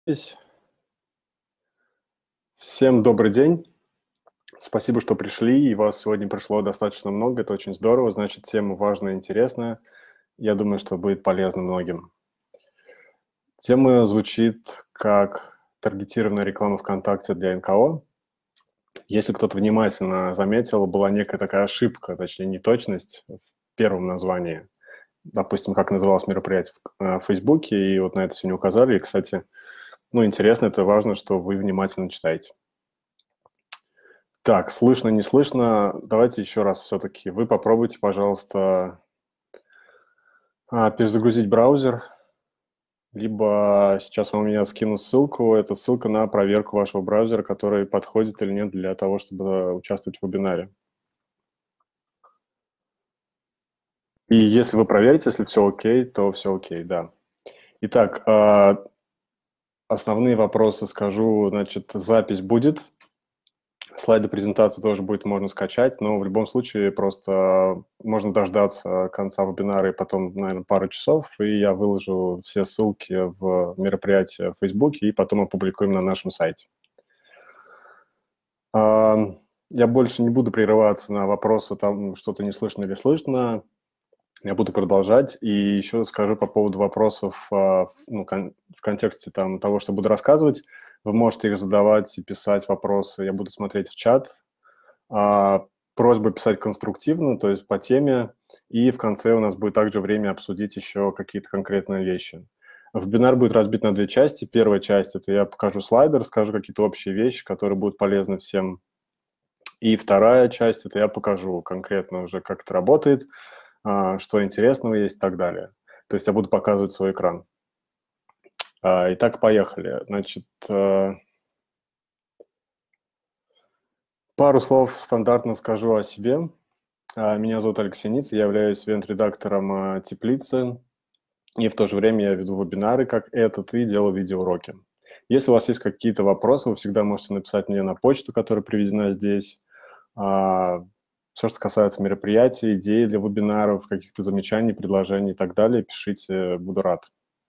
Всем добрый день. Спасибо, что пришли, и вас сегодня пришло достаточно много. Это очень здорово. Значит, тема важная и интересная. Я думаю, что будет полезно многим. Тема звучит как таргетированная реклама ВКонтакте для НКО. Если кто-то внимательно заметил, была некая такая ошибка, точнее, неточность в первом названии. Допустим, как называлось мероприятие в Фейсбуке, и вот на это сегодня указали. И, кстати, интересно, это важно, что вы внимательно читаете. Так, слышно, не слышно. Давайте еще раз все-таки. Вы попробуйте, пожалуйста, перезагрузить браузер, либо сейчас вам я скину ссылку. Это ссылка на проверку вашего браузера, который подходит или нет для того, чтобы участвовать в вебинаре. И если вы проверите, если все окей, то все окей, да. Итак, основные вопросы скажу. Значит, запись будет. Слайды презентации тоже будет можно скачать, но в любом случае просто можно дождаться конца вебинара и потом, наверное, пару часов, и я выложу все ссылки в мероприятие в Фейсбуке и потом опубликуем на нашем сайте. Я больше не буду прерываться на вопросы, там что-то не слышно или слышно. Я буду продолжать, и еще скажу по поводу вопросов в контексте того, что буду рассказывать. Вы можете их задавать и писать вопросы, я буду смотреть в чат. Просьба писать конструктивно, то есть по теме, и в конце у нас будет также время обсудить еще какие-то конкретные вещи. Вебинар будет разбит на две части. Первая часть – это я покажу слайды, расскажу какие-то общие вещи, которые будут полезны всем. И вторая часть – это я покажу конкретно уже, как это работает, что интересного есть и так далее. То есть я буду показывать свой экран. Итак, поехали. Значит, пару слов стандартно скажу о себе. Меня зовут Алексей Ниц, я являюсь ивент-редактором Теплицы, и в то же время я веду вебинары, как этот, и делаю видеоуроки. Если у вас есть какие-то вопросы, вы всегда можете написать мне на почту, которая приведена здесь. Все, что касается мероприятий, идей для вебинаров, каких-то замечаний, предложений и так далее, пишите, буду рад.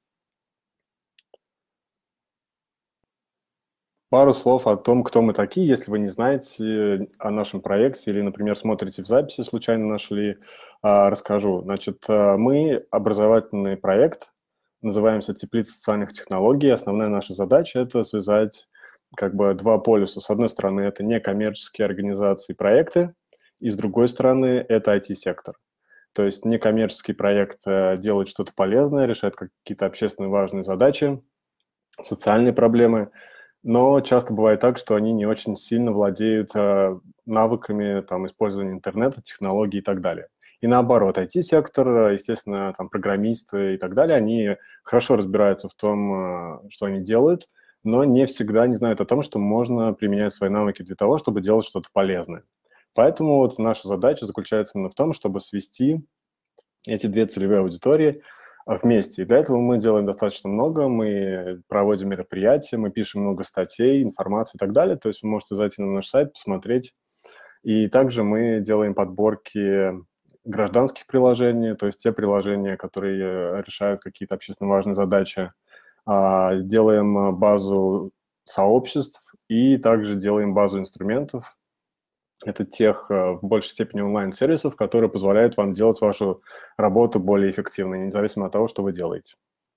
Пару слов о том, кто мы такие, если вы не знаете о нашем проекте или, например, смотрите в записи, случайно нашли, расскажу. Значит, мы образовательный проект, называемся «Теплица социальных технологий». Основная наша задача – это связать два полюса. С одной стороны, это некоммерческие организации и проекты, и с другой стороны, это IT-сектор. То есть некоммерческий проект делает что-то полезное, решает какие-то общественно важные задачи, социальные проблемы, но часто бывает так, что они не очень сильно владеют навыками использования интернета, технологий и так далее. И наоборот, IT-сектор, естественно, программисты и так далее, они хорошо разбираются в том, что они делают, но не всегда не знают о том, что можно применять свои навыки для того, чтобы делать что-то полезное. Поэтому вот наша задача заключается именно в том, чтобы свести эти две целевые аудитории вместе. И для этого мы делаем достаточно много, мы проводим мероприятия, мы пишем много статей, информации и так далее. То есть вы можете зайти на наш сайт, посмотреть. И также мы делаем подборки гражданских приложений, то есть те приложения, которые решают какие-то общественно важные задачи. Сделаем базу сообществ и также делаем базу инструментов. Это тех, в большей степени, онлайн-сервисов, которые позволяют вам делать вашу работу более эффективной, независимо от того, что вы делаете.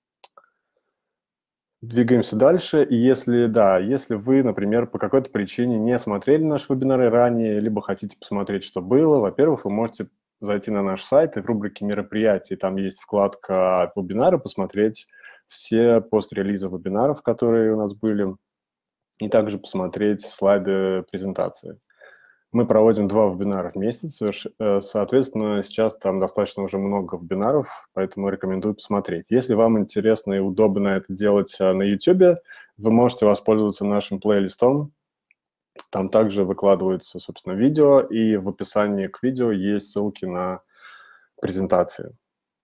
Двигаемся дальше. И если вы, например, по какой-то причине не смотрели наши вебинары ранее, либо хотите посмотреть, что было, во-первых, вы можете зайти на наш сайт, и в рубрике «Мероприятия» там есть вкладка «Вебинары», посмотреть все пострелизы вебинаров, которые у нас были, и также посмотреть слайды презентации. Мы проводим 2 вебинара в месяц, соответственно, сейчас там достаточно уже много вебинаров, поэтому рекомендую посмотреть. Если вам интересно и удобно это делать на YouTube, вы можете воспользоваться нашим плейлистом. Там также выкладываются, собственно, видео, и в описании к видео есть ссылки на презентации.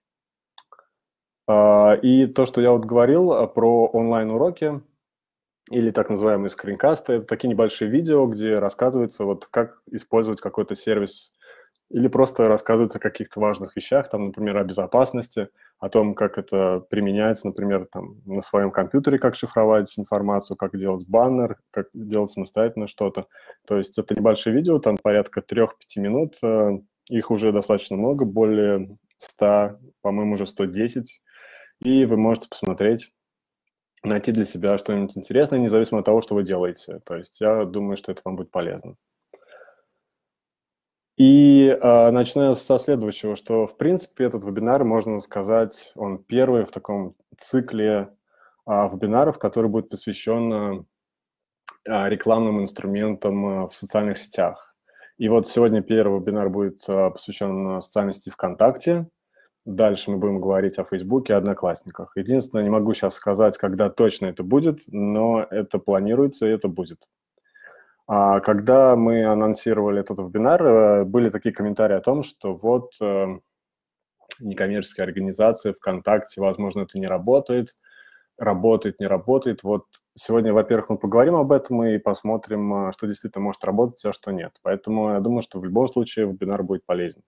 И то, что я вот говорил про онлайн-уроки, или так называемые скринкасты. Это такие небольшие видео, где рассказывается, как использовать какой-то сервис, или просто рассказывается о каких-то важных вещах, например, о безопасности, о том, как это применяется, например, там, на своем компьютере, как шифровать информацию, как делать баннер, как делать самостоятельно что-то. То есть это небольшие видео, там порядка 3-5 минут, их уже достаточно много, более 100, по-моему, уже 110, и вы можете посмотреть, найти для себя что-нибудь интересное, независимо от того, что вы делаете. То есть я думаю, что это вам будет полезно. И начну я со следующего, что, в принципе, этот вебинар, можно сказать, он первый в таком цикле вебинаров, который будет посвящен рекламным инструментам в социальных сетях. И вот сегодня первый вебинар будет посвящен социальной сети ВКонтакте. Дальше мы будем говорить о Фейсбуке и Одноклассниках. Единственное, не могу сейчас сказать, когда точно это будет, но это планируется, и это будет. Когда мы анонсировали этот вебинар, были такие комментарии о том, что вот некоммерческие организации ВКонтакте, возможно, это не работает, не работает. Вот сегодня, во-первых, мы поговорим об этом и посмотрим, что действительно может работать, а что нет. Поэтому я думаю, что в любом случае вебинар будет полезен.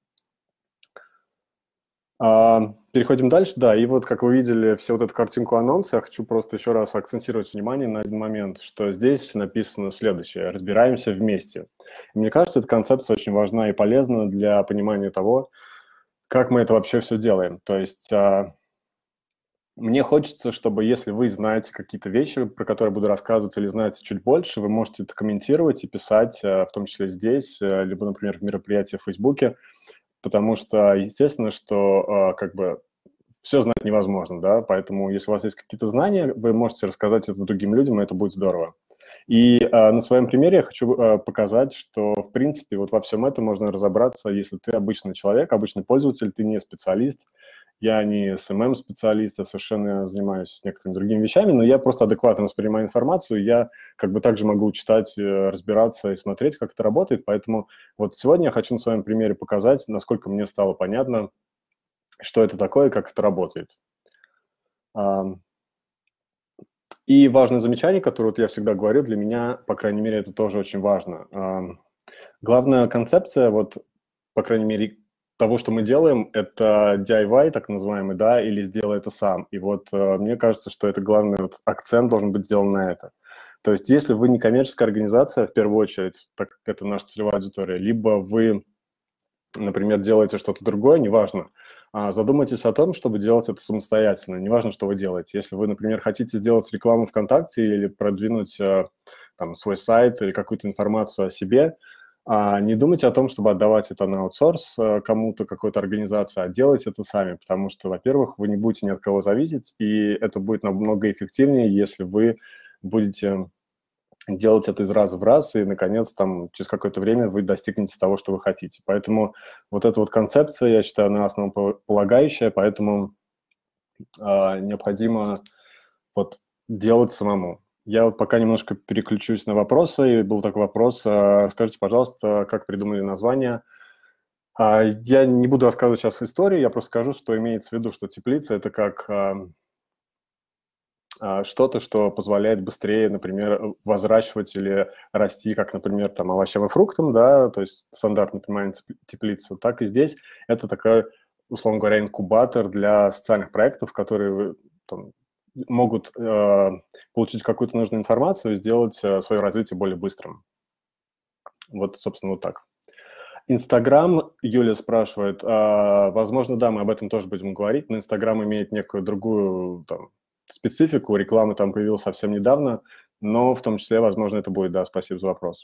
Переходим дальше, да, и вот, как вы видели, всю вот эту картинку анонса, я хочу просто еще раз акцентировать внимание на один момент, что здесь написано следующее: «Разбираемся вместе». И мне кажется, эта концепция очень важна и полезна для понимания того, как мы это вообще все делаем. То есть мне хочется, чтобы, если вы знаете какие-то вещи, про которые буду рассказывать, или знаете чуть больше, вы можете это комментировать и писать, в том числе здесь, либо, например, в мероприятии в Фейсбуке, потому что, естественно, что как бы все знать невозможно, да, поэтому если у вас есть какие-то знания, вы можете рассказать это другим людям, и это будет здорово. И на своем примере я хочу показать, что, в принципе, вот во всем этом можно разобраться, если ты обычный человек, обычный пользователь, ты не специалист. Я не СММ-специалист, я совершенно занимаюсь некоторыми другими вещами, но я просто адекватно воспринимаю информацию, я как бы также могу читать, разбираться и смотреть, как это работает, поэтому вот сегодня я хочу на своем примере показать, насколько мне стало понятно, что это такое, как это работает. И важное замечание, которое вот я всегда говорю, для меня, по крайней мере, это тоже очень важно. Главная концепция, вот, по крайней мере, того, что мы делаем, это DIY, так называемый, да, или «сделай это сам». И вот мне кажется, что это главный вот акцент должен быть сделан на это. То есть если вы не коммерческая организация, в первую очередь, так как это наша целевая аудитория, либо вы, например, делаете что-то другое, неважно, задумайтесь о том, чтобы делать это самостоятельно, неважно, что вы делаете. Если вы, например, хотите сделать рекламу ВКонтакте или продвинуть там, свой сайт или какую-то информацию о себе, не думайте о том, чтобы отдавать это на аутсорс кому-то, какой-то организации, а делайте это сами, потому что, во-первых, вы не будете ни от кого зависеть, и это будет намного эффективнее, если вы будете делать это из раза в раз, и, наконец, там, через какое-то время вы достигнете того, что вы хотите. Поэтому вот эта вот концепция, я считаю, она основополагающая, поэтому необходимо вот делать самому. Я вот пока немножко переключусь на вопросы. И был такой вопрос. Расскажите, пожалуйста, как придумали название? Я не буду рассказывать сейчас историю, я просто скажу, что имеется в виду, что теплица – это как что-то, что позволяет быстрее, например, возращивать или расти, как, например, там, овощам и фруктам, да, то есть стандартное понимание теплицы, так и здесь это такой, условно говоря, инкубатор для социальных проектов, которые там, могут получить какую-то нужную информацию и сделать свое развитие более быстрым. Вот, собственно, вот так. Инстаграм, Юля спрашивает, возможно, да, мы об этом тоже будем говорить, но Инстаграм имеет некую другую там, специфику, реклама там появилась совсем недавно, но в том числе, возможно, это будет, да, спасибо за вопрос.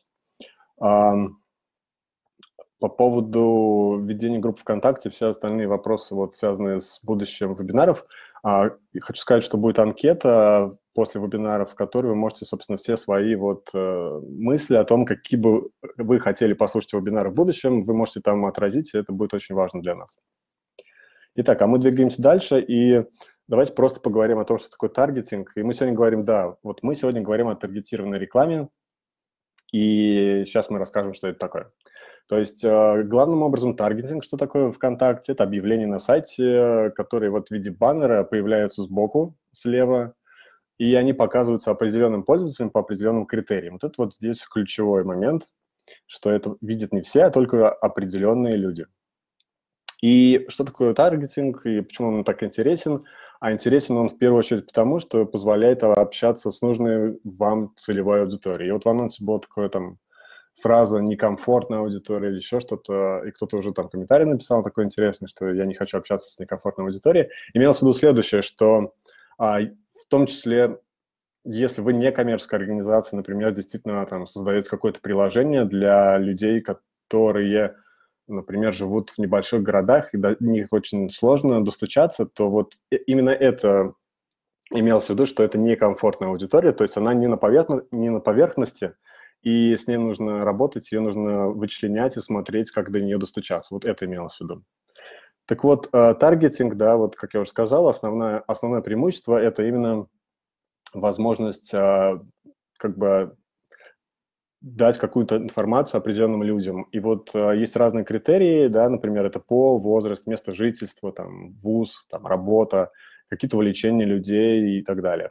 По поводу ведения групп ВКонтакте, все остальные вопросы, вот, связанные с будущим вебинаров, хочу сказать, что будет анкета после вебинаров, в которой вы можете, собственно, все свои вот мысли о том, какие бы вы хотели послушать вебинары в будущем, вы можете там отразить, и это будет очень важно для нас. Итак, мы двигаемся дальше, и давайте просто поговорим о том, что такое таргетинг. И мы сегодня говорим, да, вот мы сегодня говорим о таргетированной рекламе, и сейчас мы расскажем, что это такое. То есть главным образом таргетинг, что такое ВКонтакте, это объявления на сайте, которые вот в виде баннера появляются сбоку, слева, и они показываются определенным пользователям по определенным критериям. Вот это вот здесь ключевой момент, что это видят не все, а только определенные люди. И что такое таргетинг, и почему он так интересен? А интересен он в первую очередь потому, что позволяет общаться с нужной вам целевой аудиторией. И вот в анонсе была такая там фраза «некомфортная аудитория» или еще что-то, и кто-то уже там комментарий написал такой интересный, что я не хочу общаться с некомфортной аудиторией. Имелось в виду следующее, что в том числе, если вы не коммерческая организация, например, действительно там создаете какое-то приложение для людей, которые, например, живут в небольших городах, и до них очень сложно достучаться, то вот именно это имелось в виду, что это некомфортная аудитория, то есть она не на поверхности, и с ней нужно работать, ее нужно вычленять и смотреть, как до нее достучаться. Вот это имелось в виду. Так вот, таргетинг, да, вот как я уже сказал, основное преимущество – это именно возможность как бы дать какую-то информацию определенным людям. И вот есть разные критерии, да, например, это пол, возраст, место жительства, там, вуз, там, работа, какие-то увлечения людей и так далее.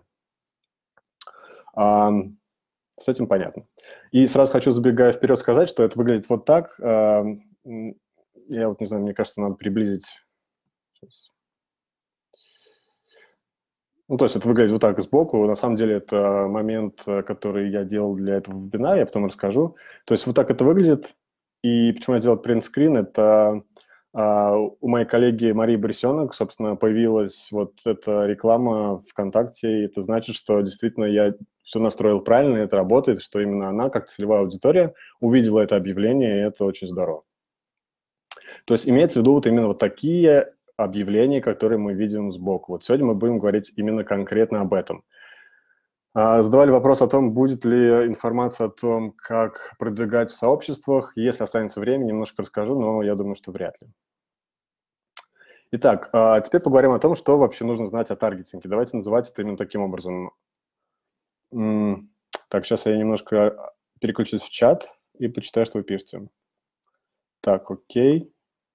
С этим понятно. И сразу хочу, забегая вперед, сказать, что это выглядит вот так. Я вот не знаю, мне кажется, надо приблизить. Сейчас. Ну, то есть это выглядит вот так сбоку. На самом деле это момент, который я делал для этого вебинара, я потом расскажу. То есть вот так это выглядит. И почему я делал принтскрин, это у моей коллеги Марии Борисенок, собственно, появилась вот эта реклама ВКонтакте, и это значит, что действительно я все настроил правильно, это работает, что именно она, как целевая аудитория, увидела это объявление, и это очень здорово. То есть имеется в виду вот именно вот такие объявления, которые мы видим сбоку. Вот сегодня мы будем говорить именно конкретно об этом. Задавали вопрос о том, будет ли информация о том, как продвигать в сообществах. Если останется время, немножко расскажу, но я думаю, что вряд ли. Итак, теперь поговорим о том, что вообще нужно знать о таргетинге. Давайте называть это именно таким образом. Так, сейчас я немножко переключусь в чат и почитаю, что вы пишете. Так, окей.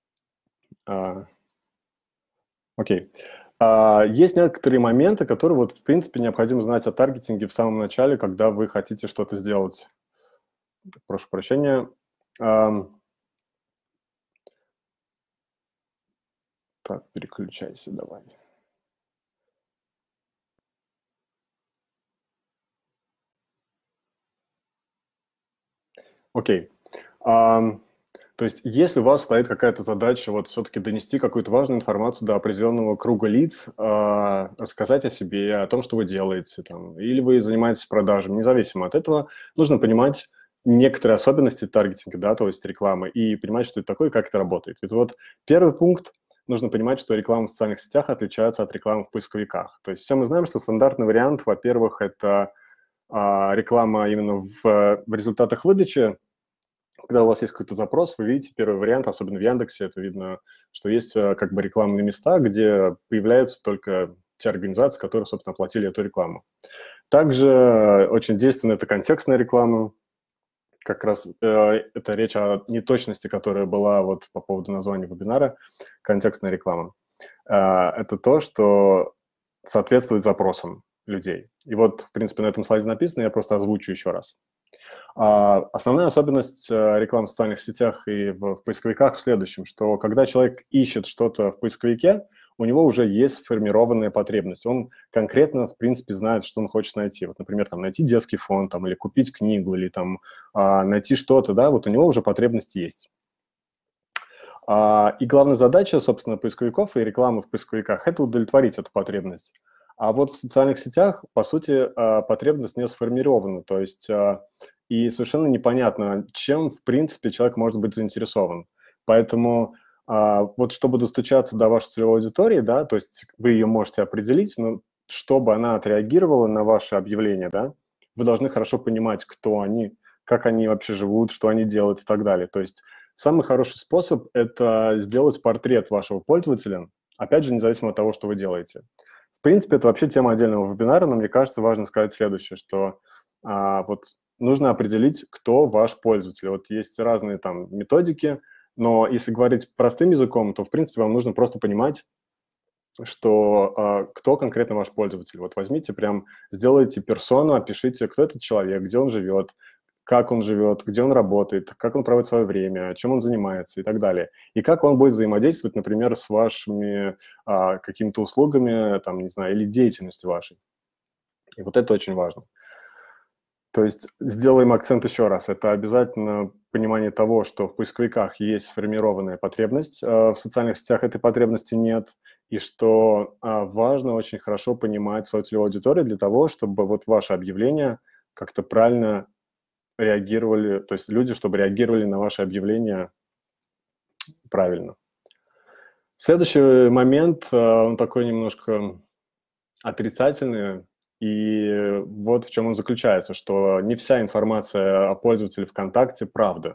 Окей. Есть некоторые моменты, которые, вот, в принципе, необходимо знать о таргетинге в самом начале, когда вы хотите что-то сделать. Прошу прощения. Так, переключайся давай. Окей. То есть если у вас стоит какая-то задача вот все-таки донести какую-то важную информацию до определенного круга лиц, рассказать о себе, о том, что вы делаете, там, или вы занимаетесь продажами, независимо от этого, нужно понимать некоторые особенности таргетинга, да, то есть рекламы, и понимать, что это такое, как это работает. Это вот первый пункт. Нужно понимать, что реклама в социальных сетях отличается от рекламы в поисковиках. То есть все мы знаем, что стандартный вариант, во-первых, это реклама именно в результатах выдачи. Когда у вас есть какой-то запрос, вы видите первый вариант, особенно в Яндексе, это видно, что есть как бы рекламные места, где появляются только те организации, которые, собственно, оплатили эту рекламу. Также очень действенна это контекстная реклама. Как раз это речь о неточности, которая была вот по поводу названия вебинара, контекстная реклама. Это то, что соответствует запросам людей. И вот, в принципе, на этом слайде написано, я просто озвучу еще раз. Основная особенность рекламы в социальных сетях и в поисковиках в следующем, что когда человек ищет что-то в поисковике, у него уже есть сформированная потребность. Он конкретно, в принципе, знает, что он хочет найти. Вот, например, там, найти детский фонд, там, или купить книгу, или там, найти что-то, да, вот у него уже потребность есть. И главная задача, собственно, поисковиков и рекламы в поисковиках – это удовлетворить эту потребность. А вот в социальных сетях, по сути, потребность не сформирована, то есть и совершенно непонятно, чем, в принципе, человек может быть заинтересован. Поэтому вот чтобы достучаться до вашей целевой аудитории, да, то есть вы ее можете определить, но чтобы она отреагировала на ваше объявление, да, вы должны хорошо понимать, кто они, как они вообще живут, что они делают и так далее. То есть самый хороший способ – это сделать портрет вашего пользователя, опять же, независимо от того, что вы делаете. В принципе, это вообще тема отдельного вебинара, но мне кажется, важно сказать следующее, что вот нужно определить, кто ваш пользователь. Вот есть разные там методики, но если говорить простым языком, то, в принципе, вам нужно просто понимать, что кто конкретно ваш пользователь. Вот возьмите прям, сделайте персону, опишите, кто этот человек, где он живет, как он живет, где он работает, как он проводит свое время, чем он занимается и так далее. И как он будет взаимодействовать, например, с вашими какими-то услугами, там, не знаю, или деятельностью вашей. И вот это очень важно. То есть сделаем акцент еще раз. Это обязательно понимание того, что в поисковиках есть сформированная потребность, в социальных сетях этой потребности нет, и что важно очень хорошо понимать свою целевую аудиторию для того, чтобы вот ваше объявление как-то правильно реагировали, то есть люди, чтобы реагировали на ваши объявления правильно. Следующий момент, он такой немножко отрицательный, и вот в чем он заключается, что не вся информация о пользователе ВКонтакте правда.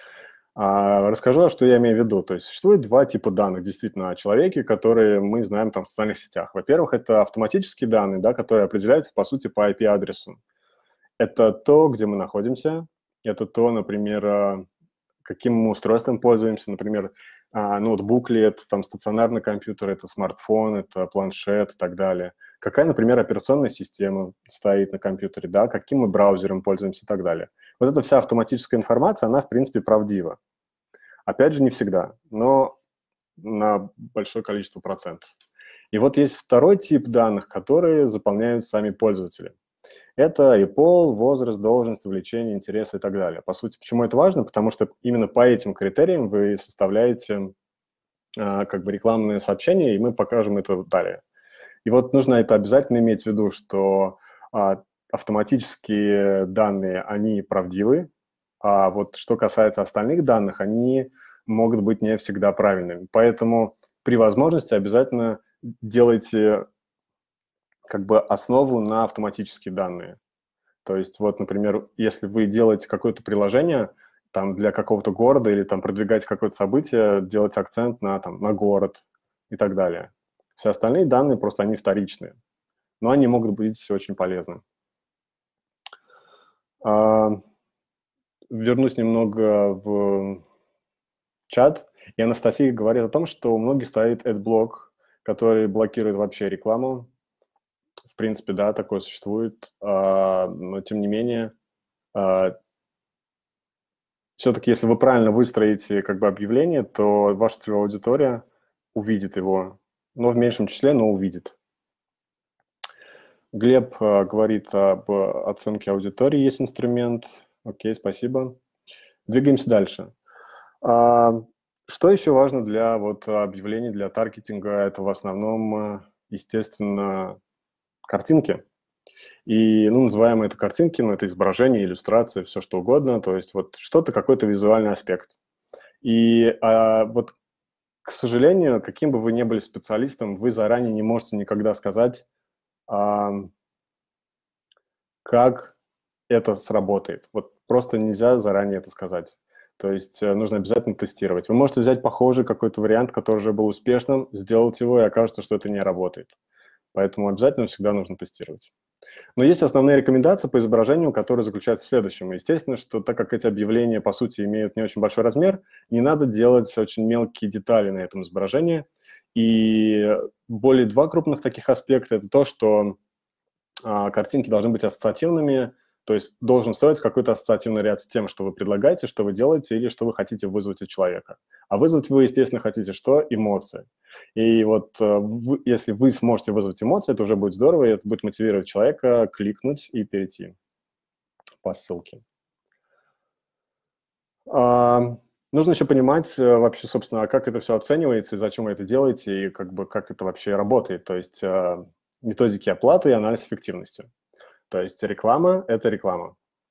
Расскажу, что я имею в виду. То есть существует два типа данных действительно о человеке, которые мы знаем там в социальных сетях. Во-первых, это автоматические данные, да, которые определяются, по сути, по IP-адресу. Это то, где мы находимся, это то, например, каким мы устройством пользуемся, например, ноутбук ли это, там, стационарный компьютер, это смартфон, это планшет и так далее. Какая, например, операционная система стоит на компьютере, да, каким мы браузером пользуемся и так далее. Вот эта вся автоматическая информация, она, в принципе, правдива. Опять же, не всегда, но на большое количество процентов. И вот есть второй тип данных, которые заполняют сами пользователи. Это и пол, возраст, должность, увлечение, интересы и так далее. По сути, почему это важно? Потому что именно по этим критериям вы составляете как бы рекламные сообщения, и мы покажем это далее. И вот нужно это обязательно иметь в виду, что автоматические данные, они правдивы, а вот что касается остальных данных, они могут быть не всегда правильными. Поэтому при возможности обязательно делайте как бы основу на автоматические данные. То есть вот, например, если вы делаете какое-то приложение там для какого-то города или там продвигаете какое-то событие, делать акцент на, там, на город и так далее. Все остальные данные просто они вторичные, но они могут быть очень полезны. Вернусь немного в чат, и Анастасия говорит о том, что у многих стоит AdBlock, который блокирует вообще рекламу. В принципе, да, такое существует, но тем не менее, все-таки, если вы правильно выстроите как бы объявление, то ваша целевая аудитория увидит его, но в меньшем числе, но увидит. Глеб говорит об оценке аудитории, есть инструмент. Окей, спасибо. Двигаемся дальше. Что еще важно для вот объявлений, для таргетинга? Это в основном, естественно, картинки. И, называем это картинки, это изображение, иллюстрация, все что угодно, то есть вот что-то, какой-то визуальный аспект. И вот, к сожалению, каким бы вы ни были специалистом, вы заранее не можете никогда сказать, как это сработает. Вот просто нельзя заранее это сказать. То есть нужно обязательно тестировать. Вы можете взять похожий какой-то вариант, который уже был успешным, сделать его, и окажется, что это не работает. Поэтому обязательно всегда нужно тестировать. Но есть основные рекомендации по изображению, которые заключаются в следующем. Естественно, что так как эти объявления, по сути, имеют не очень большой размер, не надо делать очень мелкие детали на этом изображении. И более два крупных таких аспекта – это то, что картинки должны быть ассоциативными, то есть должен строить какой-то ассоциативный ряд с тем, что вы предлагаете, что вы делаете или что вы хотите вызвать у человека. А вызвать вы, естественно, хотите что? Эмоции. И вот если вы сможете вызвать эмоции, это уже будет здорово, и это будет мотивировать человека кликнуть и перейти по ссылке. Нужно еще понимать вообще, собственно, как это все оценивается, и зачем вы это делаете, и как это вообще работает. То есть методики оплаты и анализ эффективности. То есть реклама – это реклама.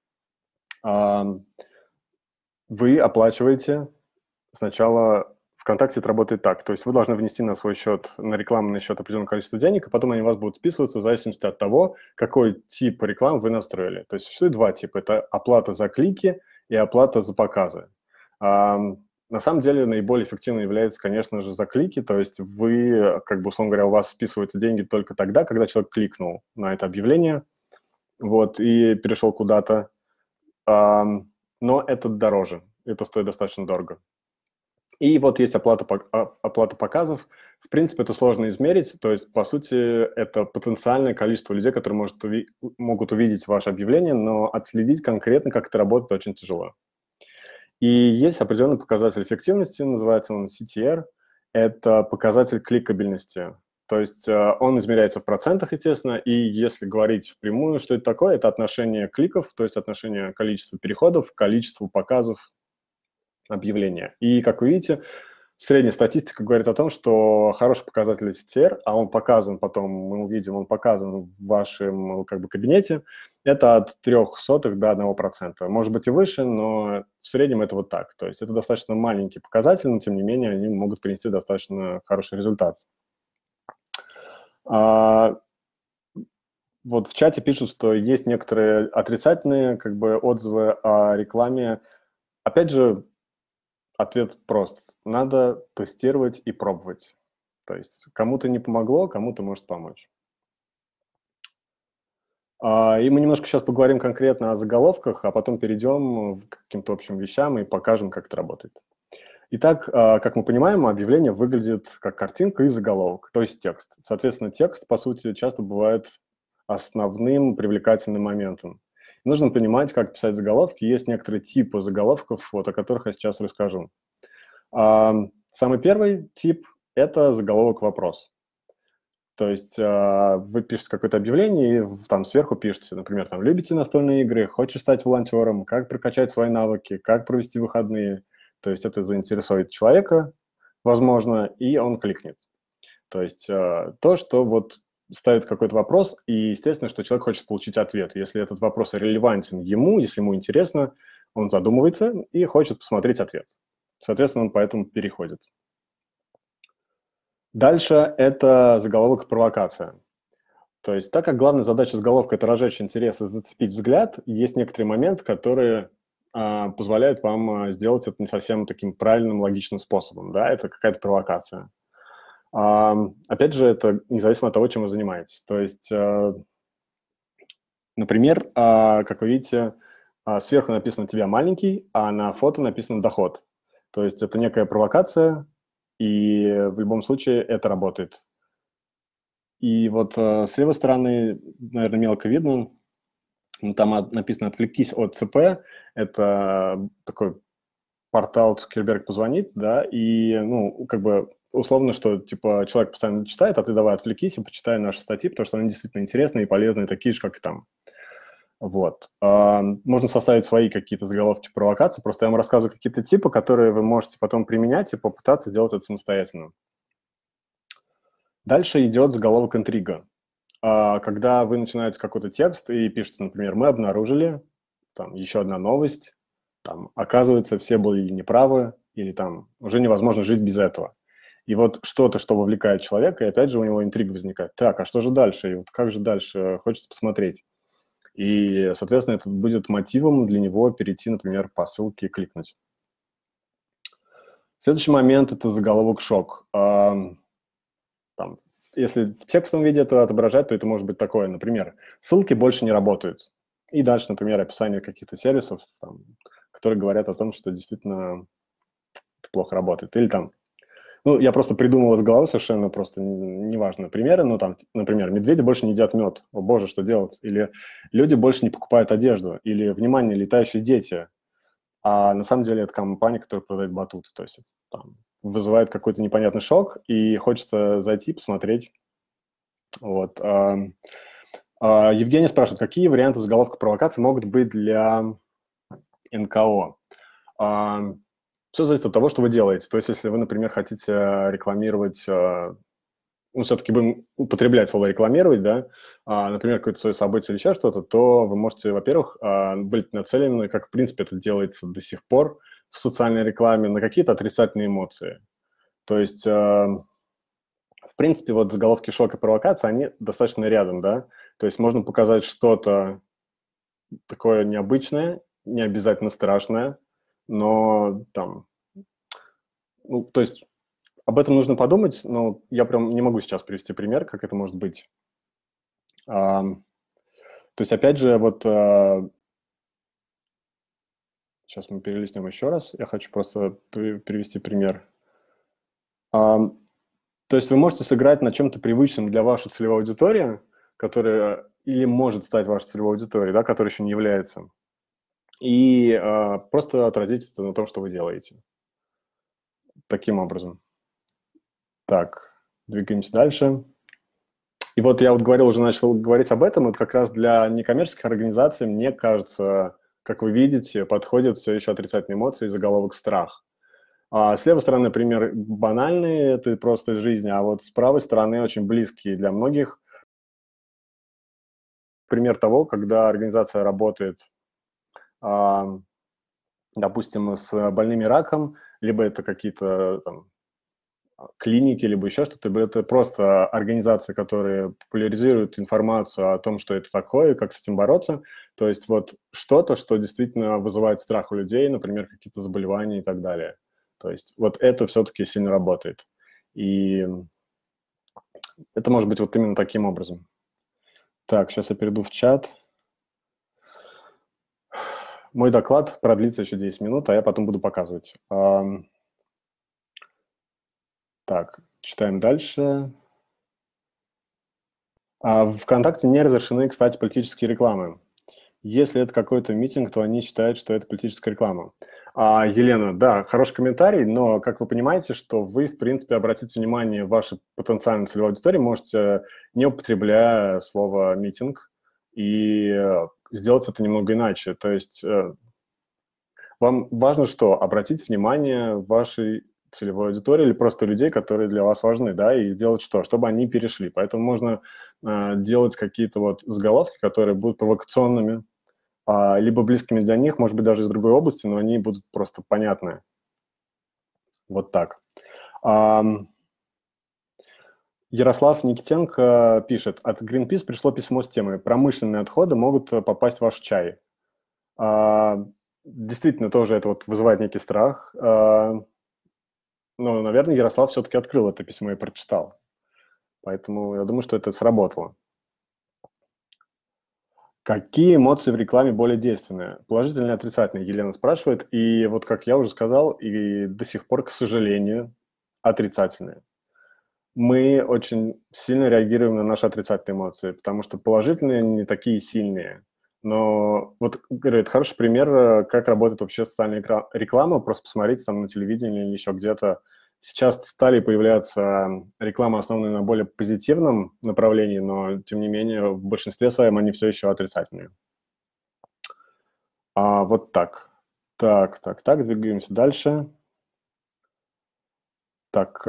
Вы оплачиваете сначала… ВКонтакте это работает так. То есть вы должны внести на свой счет, на рекламный счет определенное количество денег, и потом они у вас будут списываться в зависимости от того, какой тип рекламы вы настроили. То есть существует два типа. Это оплата за клики и оплата за показы. На самом деле наиболее эффективной является, конечно же, за клики, то есть вы, условно говоря, у вас списываются деньги только тогда, когда человек кликнул на это объявление, вот, и перешел куда-то, но это дороже, это стоит достаточно дорого. И вот есть оплата показов. В принципе, это сложно измерить. То есть, по сути, это потенциальное количество людей, которые могут увидеть ваше объявление, но отследить конкретно, как это работает, очень тяжело. И есть определенный показатель эффективности, называется он CTR. Это показатель кликабельности. То есть он измеряется в процентах, естественно, и если говорить впрямую, что это такое, это отношение кликов, то есть отношение количества переходов к количеству показов объявления. И, как вы видите, средняя статистика говорит о том, что хороший показатель CTR, а он показан потом, мы увидим, он показан в вашем как бы кабинете, это от 0,03 до 1%. Может быть и выше, но в среднем это вот так. То есть это достаточно маленький показатель, но тем не менее они могут принести достаточно хороший результат. Вот в чате пишут, что есть некоторые отрицательные как бы отзывы о рекламе. Опять же, ответ прост. Надо тестировать и пробовать. То есть кому-то не помогло, кому-то может помочь. И мы немножко сейчас поговорим конкретно о заголовках, а потом перейдем к каким-то общим вещам и покажем, как это работает. Итак, как мы понимаем, объявление выглядит как картинка и заголовок, то есть текст. Соответственно, текст, по сути, часто бывает основным привлекательным моментом. Нужно понимать, как писать заголовки. Есть некоторые типы заголовков, вот, о которых я сейчас расскажу. Самый первый тип – это заголовок-вопрос. То есть вы пишете какое-то объявление, и там сверху пишете, например, там, любите настольные игры, хочешь стать волонтером, как прокачать свои навыки, как провести выходные. То есть это заинтересует человека, возможно, и он кликнет. То есть то, что вот ставит какой-то вопрос, и естественно, что человек хочет получить ответ. Если этот вопрос релевантен ему, если ему интересно, он задумывается и хочет посмотреть ответ. Соответственно, он поэтому переходит. Дальше это заголовок-провокация. То есть так как главная задача заголовка – это разжечь интерес и зацепить взгляд, есть некоторые моменты, которые позволяют вам сделать это не совсем таким правильным, логичным способом. Да? Это какая-то провокация. Опять же, это независимо от того, чем вы занимаетесь. То есть, например, как вы видите, сверху написано «тебя маленький», а на фото написано «доход». То есть это некая провокация, и в любом случае это работает. И вот с левой стороны, наверное, мелко видно, там написано «отвлекись от ЦП». Это такой портал «Цукерберг позвонит», да, и, ну, как бы условно, что, типа, человек постоянно читает, а ты давай отвлекись и почитай наши статьи, потому что они действительно интересные и полезные, такие же, как и там. Вот. Можно составить свои какие-то заголовки провокации, просто я вам рассказываю какие-то типы, которые вы можете потом применять и попытаться сделать это самостоятельно. Дальше идет заголовок интрига. Когда вы начинаете какой-то текст и пишете, например, мы обнаружили, там, еще одна новость, там, оказывается, все были неправы, или там, уже невозможно жить без этого. И вот что-то, что вовлекает человека, и опять же у него интрига возникает. Так, а что же дальше? И вот как же дальше? Хочется посмотреть. И, соответственно, это будет мотивом для него перейти, например, по ссылке и кликнуть. Следующий момент – это заголовок «шок». Там, если в текстовом виде это отображать, то это может быть такое, например, ссылки больше не работают. И дальше, например, описание каких-то сервисов, там, которые говорят о том, что действительно это плохо работает. Или там, ну, я просто придумал из головы совершенно просто неважно примеры, но там, например, медведи больше не едят мед. О боже, что делать? Или люди больше не покупают одежду. Или, внимание, летающие дети. А на самом деле это компания, которая продает батуты. То есть это, там, вызывает какой-то непонятный шок, и хочется зайти, посмотреть. Вот. Евгений спрашивает, какие варианты заголовка провокации могут быть для НКО? Все зависит от того, что вы делаете. То есть если вы, например, хотите рекламировать, ну, все-таки будем употреблять слово «рекламировать», да, например, какое-то свое событие или еще что-то, то вы можете, во-первых, быть нацелены, как, в принципе, это делается до сих пор в социальной рекламе, на какие-то отрицательные эмоции. То есть, в принципе, вот заголовки «шок» и «провокация», они достаточно рядом, да. То есть можно показать что-то такое необычное, не обязательно страшное, но там, ну, то есть об этом нужно подумать, но я прям не могу сейчас привести пример, как это может быть. То есть, опять же, вот Сейчас мы перелистнем еще раз. Я хочу просто привести пример. То есть вы можете сыграть на чем-то привычном для вашей целевой аудитории, которая или может стать вашей целевой аудиторией, да, которая еще не является, и просто отразить это на том, что вы делаете. Таким образом. Так, двигаемся дальше. И вот я вот говорил, уже начал говорить об этом, это как раз для некоммерческих организаций, мне кажется, как вы видите, подходит все еще отрицательные эмоции и заголовок «страх». С левой стороны, например, банальные, это просто из жизни, а вот с правой стороны очень близкие для многих. Пример того, когда организация работает, допустим, с больными раком, либо это какие-то там клиники, либо еще что-то, либо это просто организация, которая популяризирует информацию о том, что это такое, как с этим бороться. То есть вот что-то, что действительно вызывает страх у людей, например, какие-то заболевания и так далее. То есть вот это все-таки сильно работает. И это может быть вот именно таким образом. Так, сейчас я перейду в чат. Мой доклад продлится еще 10 минут, а я потом буду показывать. Так, читаем дальше. В ВКонтакте не разрешены, кстати, политические рекламы. Если это какой-то митинг, то они считают, что это политическая реклама. Елена, да, хороший комментарий, но, как вы понимаете, что вы, в принципе, обратите внимание, вашей потенциальной целевой аудитории можете, не употребляя слово «митинг», и сделать это немного иначе. То есть вам важно что? Обратить внимание вашей целевой аудитории или просто людей, которые для вас важны, да, и сделать что? Чтобы они перешли. Поэтому можно делать какие-то вот заголовки, которые будут провокационными, либо близкими для них, может быть, даже из другой области, но они будут просто понятны. Вот так. Ярослав Никитенко пишет, от Greenpeace пришло письмо с темой «Промышленные отходы могут попасть в ваш чай». Действительно, тоже это вот вызывает некий страх. Но, наверное, Ярослав все-таки открыл это письмо и прочитал. Поэтому я думаю, что это сработало. Какие эмоции в рекламе более действенные? Положительные или отрицательные? Елена спрашивает. И вот, как я уже сказал, и до сих пор, к сожалению, отрицательные. Мы очень сильно реагируем на наши отрицательные эмоции, потому что положительные не такие сильные. Но вот, говорю, это хороший пример, как работает вообще социальная реклама. Просто посмотрите там на телевидении или еще где-то. Сейчас стали появляться рекламы, основанные на более позитивном направлении, но, тем не менее, в большинстве своем они все еще отрицательные. Вот так. Так, двигаемся дальше. Так,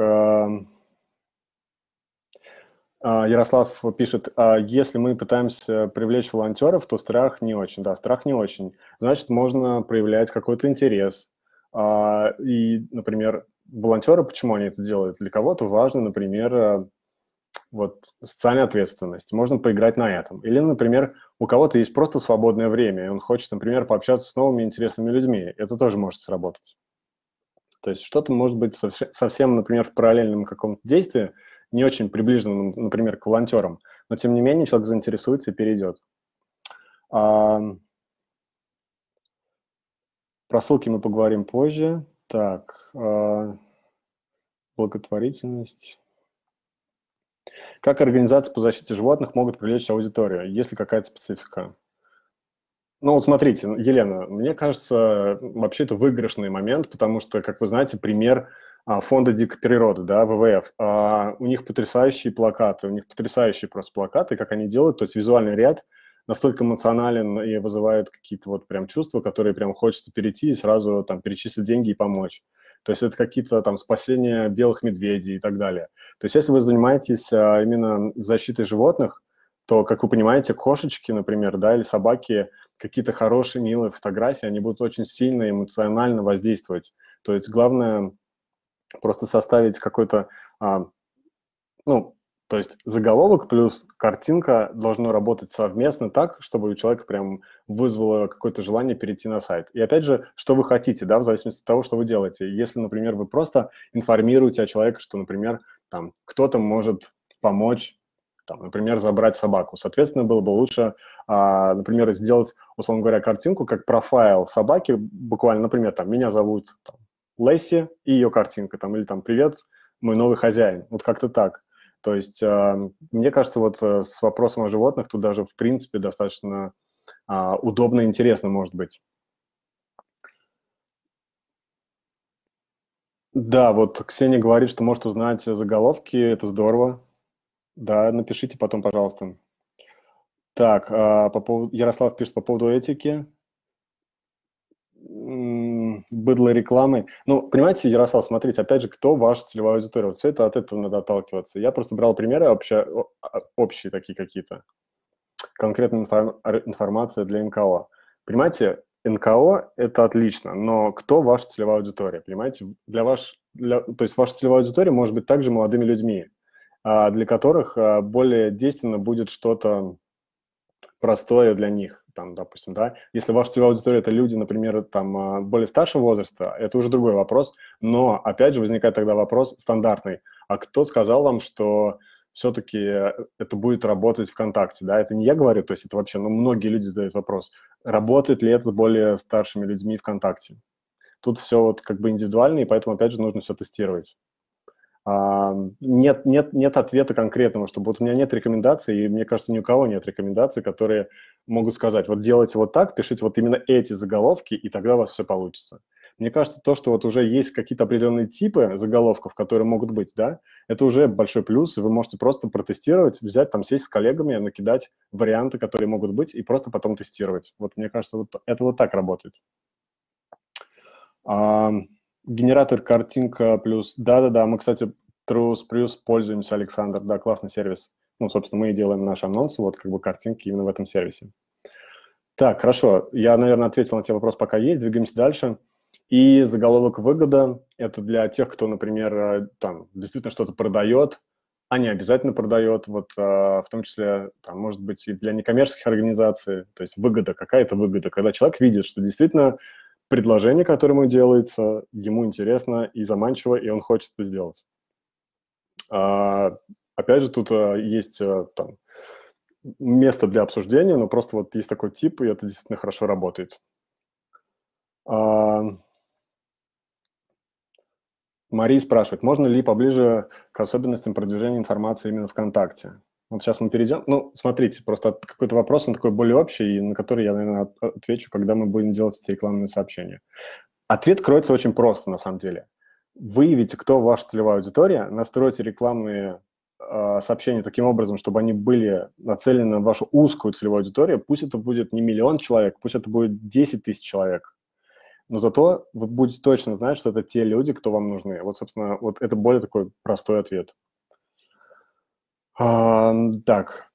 Ярослав пишет, если мы пытаемся привлечь волонтеров, то страх не очень. Да, страх не очень. Значит, можно проявлять какой-то интерес. И, например, волонтеры, почему они это делают? Для кого-то важно, например, вот социальная ответственность. Можно поиграть на этом. Или, например, у кого-то есть просто свободное время, и он хочет, например, пообщаться с новыми интересными людьми. Это тоже может сработать. То есть что-то может быть совсем, например, в параллельном каком-то действии, не очень приближенном, например, к волонтерам, но тем не менее человек заинтересуется и перейдет. Про ссылки мы поговорим позже. Так, благотворительность. Как организации по защите животных могут привлечь аудиторию? Есть ли какая-то специфика? Ну, вот смотрите, Елена, мне кажется, вообще это выигрышный момент, потому что, как вы знаете, пример фонда дикой природы, да, ВВФ, у них потрясающие плакаты, у них потрясающие просто плакаты, как они делают, то есть визуальный ряд настолько эмоционален и вызывает какие-то вот прям чувства, которые прям хочется перейти и сразу там перечислить деньги и помочь. То есть это какие-то там спасения белых медведей и так далее. То есть если вы занимаетесь именно защитой животных, то, как вы понимаете, кошечки, например, да, или собаки, какие-то хорошие, милые фотографии, они будут очень сильно эмоционально воздействовать. То есть главное просто составить какой-то, то есть заголовок плюс картинка должно работать совместно так, чтобы у человека прям вызвало какое-то желание перейти на сайт. И опять же, что вы хотите, да, в зависимости от того, что вы делаете. Если, например, вы просто информируете о человеке, что, например, там кто-то может помочь там, например, забрать собаку. Соответственно, было бы лучше, например, сделать, условно говоря, картинку как профайл собаки, буквально, например, там, меня зовут там, Лесси и ее картинка, там, или там, привет, мой новый хозяин. Вот как-то так. То есть, мне кажется, вот с вопросом о животных тут даже, в принципе, достаточно удобно и интересно может быть. Да, вот Ксения говорит, что может узнать заголовки, это здорово. Да, напишите потом, пожалуйста. Так, Ярослав пишет по поводу этики. Быдло рекламы. Ну, понимаете, Ярослав, смотрите, опять же, кто ваша целевая аудитория? Вот все это от этого надо отталкиваться. Я просто брал примеры общие такие какие-то. Конкретная информация для НКО. Понимаете, НКО – это отлично, но кто ваша целевая аудитория? Понимаете, то есть ваша целевая аудитория может быть также молодыми людьми, для которых более действенно будет что-то простое для них, там, допустим, да. Если ваша целевая аудитория – это люди, например, там, более старшего возраста, это уже другой вопрос, но, опять же, возникает тогда вопрос стандартный. А кто сказал вам, что все-таки это будет работать ВКонтакте, да? Это не я говорю, то есть это вообще, ну, многие люди задают вопрос, работает ли это с более старшими людьми ВКонтакте. Тут все вот как бы индивидуально, и поэтому, опять же, нужно все тестировать. Нет ответа конкретного, чтобы вот у меня нет рекомендаций, и мне кажется, ни у кого нет рекомендаций, которые могут сказать, вот делайте вот так, пишите вот именно эти заголовки, и тогда у вас все получится. Мне кажется, то, что вот уже есть какие-то определенные типы заголовков, которые могут быть, да, это уже большой плюс, и вы можете просто протестировать, взять, там, сесть с коллегами, накидать варианты, которые могут быть, и просто потом тестировать. Вот мне кажется, вот это вот так работает. Генератор картинка плюс... Да-да-да, мы, кстати, Truth Plus пользуемся, Александр, да, классный сервис. Ну, собственно, мы и делаем наши анонсы, вот как бы картинки именно в этом сервисе. Так, хорошо, я, наверное, ответил на те вопросы, пока есть, двигаемся дальше. И заголовок «Выгода» – это для тех, кто, например, там действительно что-то продает, а не обязательно продает, вот в том числе, там, может быть, и для некоммерческих организаций, то есть выгода, какая-то выгода, когда человек видит, что действительно предложение, которое ему делается, ему интересно и заманчиво, и он хочет это сделать. Опять же, тут есть там, место для обсуждения, но просто вот есть такой тип, и это действительно хорошо работает. Мария спрашивает, можно ли поближе к особенностям продвижения информации именно ВКонтакте? Вот сейчас мы перейдем. Ну, смотрите, просто какой-то вопрос, он такой более общий, на который я, наверное, отвечу, когда мы будем делать эти рекламные сообщения. Ответ кроется очень просто, на самом деле. Выявите, кто ваша целевая аудитория, настройте рекламные сообщения таким образом, чтобы они были нацелены на вашу узкую целевую аудиторию. Пусть это будет не 1 миллион человек, пусть это будет 10 тысяч человек. Но зато вы будете точно знать, что это те люди, кто вам нужны. Вот, собственно, вот это более такой простой ответ. Так.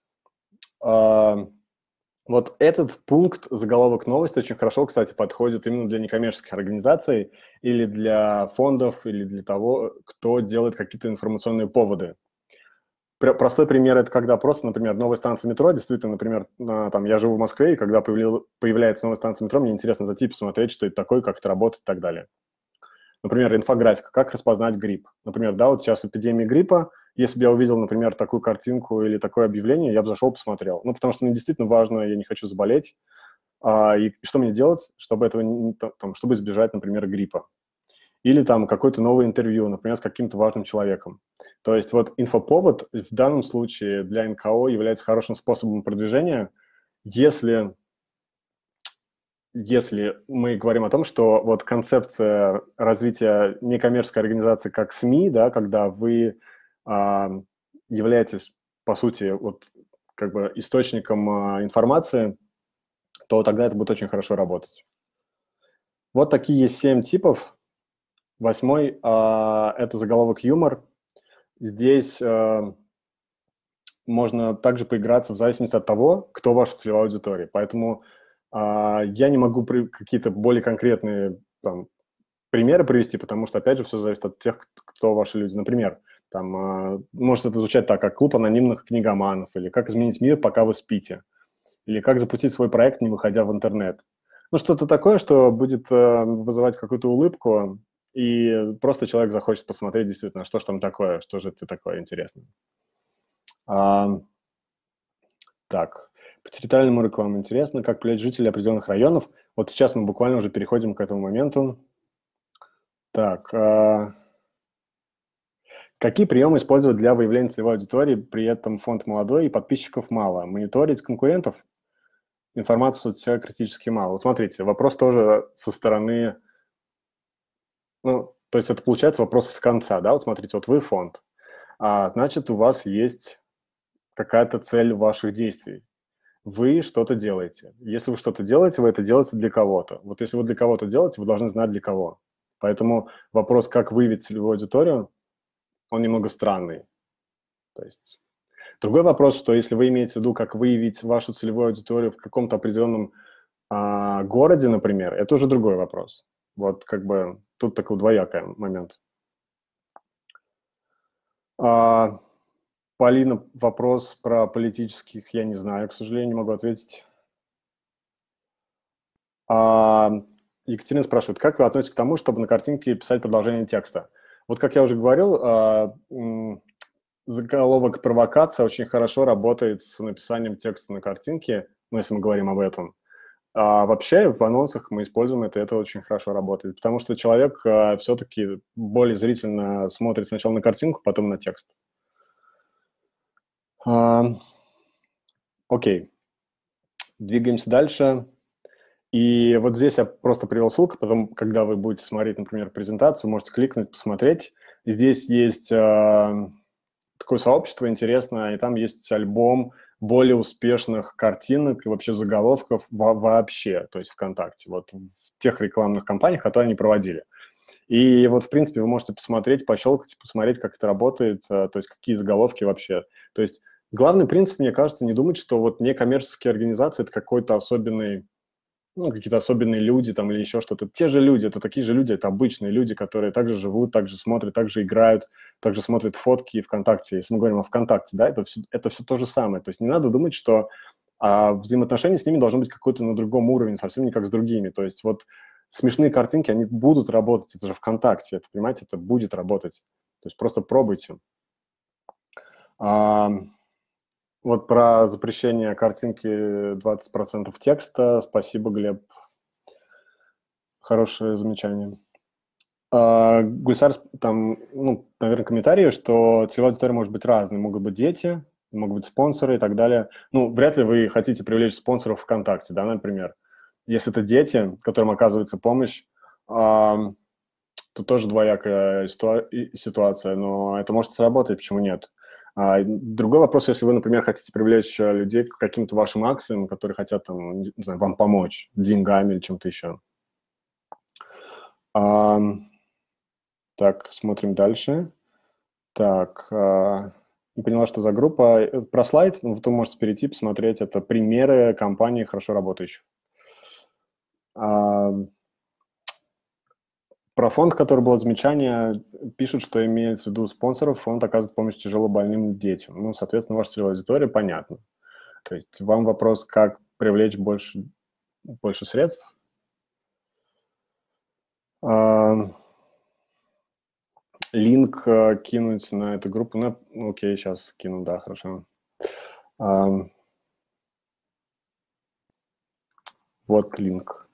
Вот этот пункт, заголовок новости, очень хорошо, кстати, подходит именно для некоммерческих организаций или для фондов, или для того, кто делает какие-то информационные поводы. Простой пример – это когда просто, например, новая станция метро, действительно, например, там, я живу в Москве, и когда появляется новая станция метро, мне интересно зайти посмотреть, что это такое, как это работает и так далее. Например, инфографика, как распознать грипп. Например, да, вот сейчас эпидемия гриппа, если бы я увидел, например, такую картинку или такое объявление, я бы зашел, посмотрел. Ну, потому что мне действительно важно, я не хочу заболеть. И что мне делать, чтобы этого, там, чтобы избежать, например, гриппа? Или там какое-то новое интервью, например, с каким-то важным человеком. То есть вот инфоповод в данном случае для НКО является хорошим способом продвижения, если мы говорим о том, что вот концепция развития некоммерческой организации как СМИ, да, когда вы являетесь, по сути, вот как бы источником информации, то тогда это будет очень хорошо работать. Вот такие есть 7 типов. 8 это заголовок юмор. Здесь можно также поиграться в зависимости от того, кто ваша целевая аудитория. Поэтому я не могу какие-то более конкретные там, примеры привести, потому что, опять же, все зависит от тех, кто ваши люди. Например, там, может это звучать так, как клуб анонимных книгоманов, или как изменить мир, пока вы спите, или как запустить свой проект, не выходя в интернет. Ну, что-то такое, что будет вызывать какую-то улыбку, и просто человек захочет посмотреть действительно, что же там такое, что же это такое интересное. Так, по территориальному рекламу интересно, как привлечь жителей определенных районов. Вот сейчас мы буквально уже переходим к этому моменту. Так, какие приемы использовать для выявления целевой аудитории, при этом фонд молодой и подписчиков мало? Мониторить конкурентов? Информацию в соцсетях критически мало. Вот смотрите, вопрос тоже со стороны, ну, то есть это получается вопрос с конца, да, вот смотрите, вот вы фонд, значит, у вас есть какая-то цель ваших действий. Вы что-то делаете. Если вы что-то делаете, вы это делаете для кого-то. Вот если вы для кого-то делаете, вы должны знать для кого. Поэтому вопрос, как выявить целевую аудиторию, он немного странный. То есть другой вопрос, что если вы имеете в виду, как выявить вашу целевую аудиторию в каком-то определенном городе, например, это уже другой вопрос. Вот как бы тут такой двоякий момент. Полина, вопрос про политических я не знаю, к сожалению, не могу ответить. Екатерина спрашивает, как вы относитесь к тому, чтобы на картинке писать продолжение текста? Вот как я уже говорил, заголовок «провокация» очень хорошо работает с написанием текста на картинке, ну, если мы говорим об этом. Вообще в анонсах мы используем это очень хорошо работает, потому что человек все-таки более зрительно смотрит сначала на картинку, потом на текст. Окей, двигаемся дальше. И вот здесь я просто привел ссылку, потом, когда вы будете смотреть, например, презентацию, можете кликнуть, посмотреть. Здесь есть такое сообщество интересное, и там есть альбом более успешных картинок и вообще заголовков вообще, то есть ВКонтакте, вот в тех рекламных кампаниях, которые они проводили. И вот, в принципе, вы можете посмотреть, пощелкать, посмотреть, как это работает, то есть какие заголовки вообще. То есть главный принцип, мне кажется, не думать, что вот некоммерческие организации – это какой-то особенный, ну, какие-то особенные люди там или еще что-то. Те же люди, это такие же люди, это обычные люди, которые также живут, также смотрят, также играют, также смотрят фотки ВКонтакте. Если мы говорим о ВКонтакте, да, это все то же самое. То есть не надо думать, что взаимоотношения с ними должны быть какой-то на другом уровне, совсем не как с другими. То есть вот смешные картинки, они будут работать, это же ВКонтакте, это, понимаете, это будет работать. То есть просто пробуйте. Вот про запрещение картинки 20% текста. Спасибо, Глеб. Хорошее замечание. Гульсар, там, ну, наверное, комментарии, что целевая аудитория может быть разной. Могут быть дети, могут быть спонсоры и так далее. Ну, вряд ли вы хотите привлечь спонсоров ВКонтакте, да, например. Если это дети, которым оказывается помощь, то тоже двоякая ситуация, но это может сработать, почему нет? Другой вопрос, если вы, например, хотите привлечь людей к каким-то вашим акциям, которые хотят, там, не знаю, вам помочь деньгами или чем-то еще. Так, смотрим дальше. Так, не поняла, что за группа. Про слайд вы можете перейти, посмотреть. Это примеры компаний, хорошо работающих. Про фонд, который было замечание, пишут, что имеется в виду спонсоров, фонд оказывает помощь тяжело больным детям. Ну, соответственно, ваша целевая аудитория, понятно. То есть вам вопрос, как привлечь больше средств. Линк кинуть на эту группу. Ну, окей, сейчас кину, да, хорошо. Вот линк.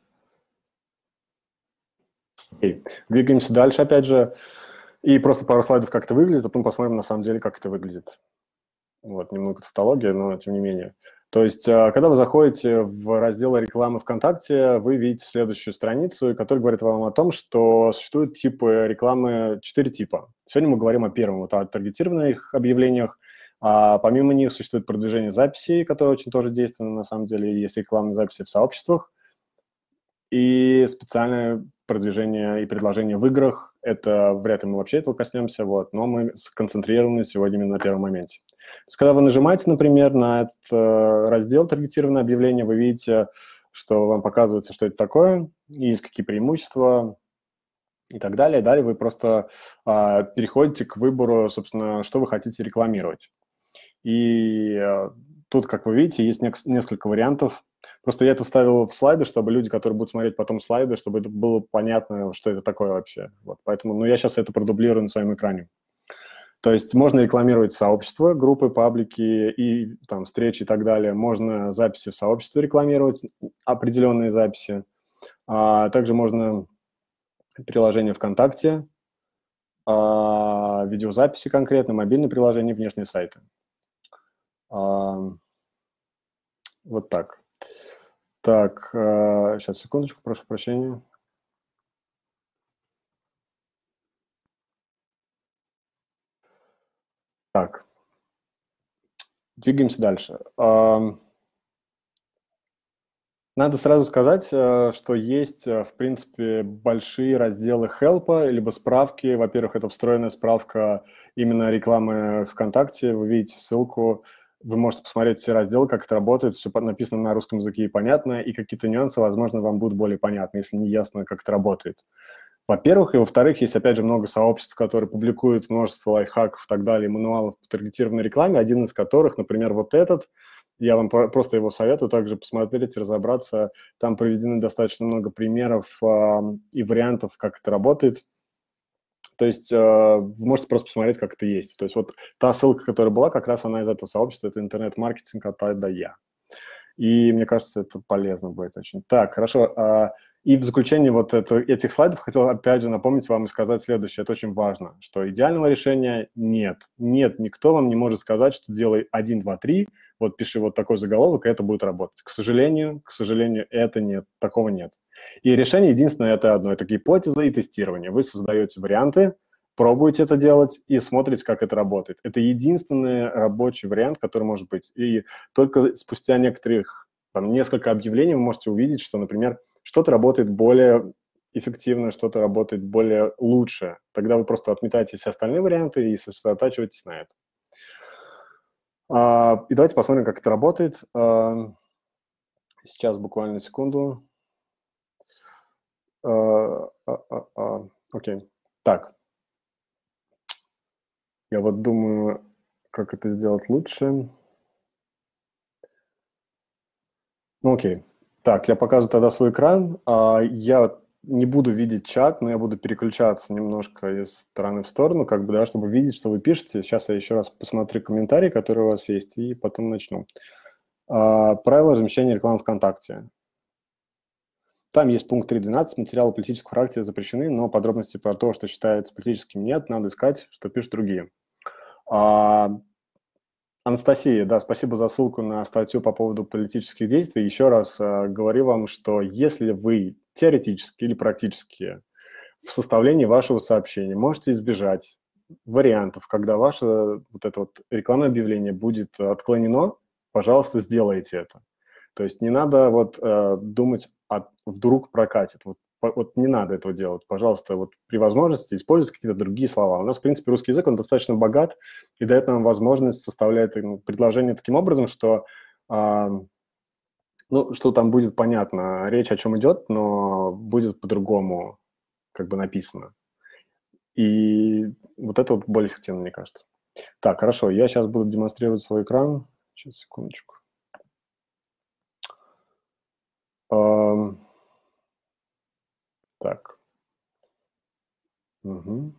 Окей. Двигаемся дальше, опять же. И просто пару слайдов, как это выглядит, а потом посмотрим, на самом деле, как это выглядит. Вот, немного тавтология, но тем не менее. То есть, когда вы заходите в раздел рекламы ВКонтакте, вы видите следующую страницу, которая говорит вам о том, что существуют типы рекламы, 4 типа. Сегодня мы говорим о первом, вот о таргетированных объявлениях. Помимо них существует продвижение записей, которое очень тоже действенно, на самом деле, есть рекламные записи в сообществах. И специальное продвижение и предложение в играх. Это вряд ли мы вообще этого коснемся, вот, но мы сконцентрированы сегодня именно на первом моменте. То есть, когда вы нажимаете, например, на этот раздел «Таргетированное объявление», вы видите, что вам показывается, что это такое, и есть какие преимущества и так далее. Далее вы просто переходите к выбору, собственно, что вы хотите рекламировать. И тут, как вы видите, есть несколько вариантов. Просто я это вставил в слайды, чтобы люди, которые будут смотреть потом слайды, чтобы это было понятно, что это такое вообще. Вот, поэтому, я сейчас это продублирую на своем экране. То есть можно рекламировать сообщества, группы, паблики и там встречи и так далее. Можно записи в сообществе рекламировать, определенные записи. Также можно приложение ВКонтакте, видеозаписи конкретно, мобильные приложения, внешние сайты. Вот так. Так, сейчас, секундочку, прошу прощения. Так, двигаемся дальше. Надо сразу сказать, что есть, в принципе, большие разделы хелпа, либо справки. Во-первых, это встроенная справка именно рекламы ВКонтакте. Вы видите ссылку, вы можете посмотреть все разделы, как это работает. Все написано на русском языке и понятно, и какие-то нюансы, возможно, вам будут более понятны, если не ясно, как это работает. Во-первых, и во-вторых, есть, опять же, много сообществ, которые публикуют множество лайфхаков и так далее, мануалов по таргетированной рекламе, один из которых, например, вот этот. Я вам просто его советую также посмотреть, разобраться. Там проведены достаточно много примеров и вариантов, как это работает. То есть вы можете просто посмотреть, как это есть. То есть вот та ссылка, которая была, как раз она из этого сообщества, это интернет-маркетинг от А до Я. И мне кажется, это полезно будет очень. Так, хорошо. И в заключение вот этих слайдов хотел опять же напомнить вам и сказать следующее. Это очень важно, что идеального решения нет. Нет, никто вам не может сказать, что делай 1, 2, 3, вот пиши вот такой заголовок, и это будет работать. К сожалению, это нет, такого нет. И решение единственное это одно, это гипотеза и тестирование. Вы создаете варианты, пробуете это делать и смотрите, как это работает. Это единственный рабочий вариант, который может быть. И только спустя несколько объявлений вы можете увидеть, что, например, что-то работает более эффективно, что-то работает более лучше. Тогда вы просто отметаете все остальные варианты и сосредотачиваетесь на этом. И давайте посмотрим, как это работает. Сейчас буквально секунду. Окей. Так. Я вот думаю, как это сделать лучше. Ну, окей. Так, я показываю тогда свой экран. Я не буду видеть чат, но я буду переключаться немножко из стороны в сторону, как бы, да, чтобы видеть, что вы пишете. Сейчас я еще раз посмотрю комментарии, которые у вас есть, и потом начну. Правила размещения рекламы ВКонтакте. Там есть пункт 3.12. Материалы политического характера запрещены, но подробности про то, что считается политическим, нет. Надо искать, что пишут другие. Анастасия, да, спасибо за ссылку на статью по поводу политических действий. Еще раз говорю вам, что если вы теоретически или практически в составлении вашего сообщения можете избежать вариантов, когда ваше вот это вот рекламное объявление будет отклонено, пожалуйста, сделайте это. То есть не надо вот думать, вдруг прокатит. Вот не надо этого делать. Пожалуйста, вот при возможности используйте какие-то другие слова. У нас, в принципе, русский язык, он достаточно богат и дает нам возможность составлять предложение таким образом, что, что там будет понятно, речь о чем идет, но будет по-другому как бы написано. И вот это вот более эффективно, мне кажется. Так, хорошо, я сейчас буду демонстрировать свой экран. Сейчас, секундочку. Так. Угу.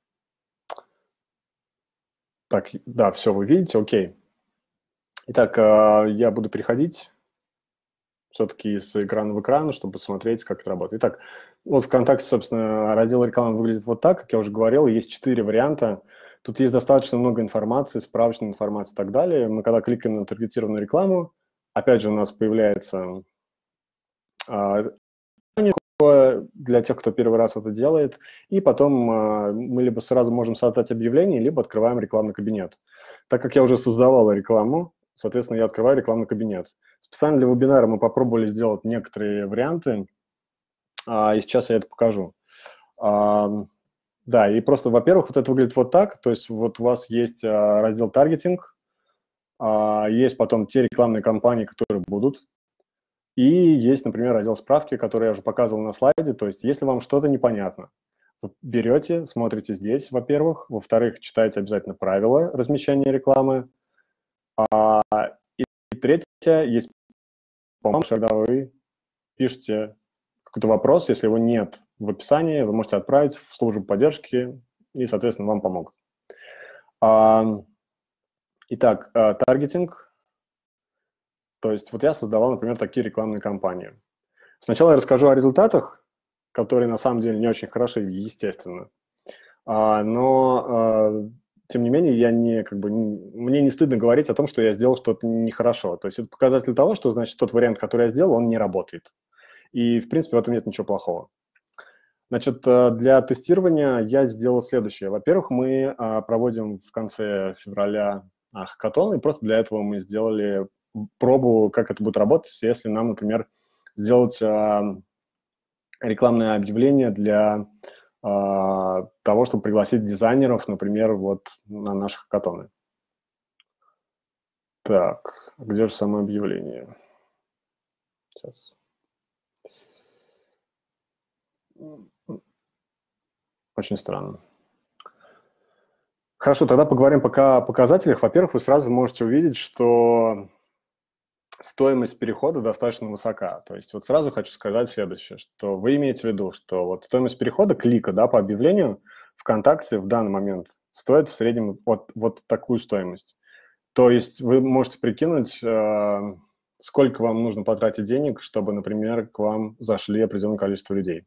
Так, да, все, вы видите, окей. Итак, я буду переходить все-таки с экрана в экран, чтобы посмотреть, как это работает. Итак, вот ВКонтакте, собственно, раздел рекламы выглядит вот так, как я уже говорил, есть 4 варианта. Тут есть достаточно много информации, справочной информации и так далее. Мы когда кликаем на таргетированную рекламу, опять же у нас появляется для тех, кто первый раз это делает, и потом мы либо сразу можем создать объявление, либо открываем рекламный кабинет. Так как я уже создавал рекламу, соответственно, я открываю рекламный кабинет. Специально для вебинара мы попробовали сделать некоторые варианты, и сейчас я это покажу. Да, и просто, во-первых, вот это выглядит вот так, то есть вот у вас есть раздел «Таргетинг», есть потом те рекламные кампании, которые будут, и есть, например, раздел «Справки», который я уже показывал на слайде. То есть если вам что-то непонятно, вы берете, смотрите здесь, во-первых. Во-вторых, читайте обязательно правила размещения рекламы. И третье, есть помощь, когда вы пишете какой-то вопрос, если его нет в описании, вы можете отправить в службу поддержки, и, соответственно, вам помогут. Итак, таргетинг. То есть вот я создавал, например, такие рекламные кампании. Сначала я расскажу о результатах, которые на самом деле не очень хороши, естественно. Но, тем не менее, мне не стыдно говорить о том, что я сделал что-то нехорошо. То есть это показатель того, что, значит, тот вариант, который я сделал, он не работает. И, в принципе, в этом нет ничего плохого. Значит, для тестирования я сделал следующее. Во-первых, мы проводим в конце февраля хакатон, и просто для этого мы сделали пробу, как это будет работать, если нам, например, сделать рекламное объявление для того, чтобы пригласить дизайнеров, например, вот на наши хакатоны. Так, где же само объявление? Сейчас. Очень странно. Хорошо, тогда поговорим пока о показателях. Во-первых, вы сразу можете увидеть, что стоимость перехода достаточно высока. То есть вот сразу хочу сказать следующее, что вы имеете в виду, что вот стоимость перехода, клика, да, по объявлению ВКонтакте в данный момент стоит в среднем вот такую стоимость. То есть вы можете прикинуть, сколько вам нужно потратить денег, чтобы, например, к вам зашли определенное количество людей.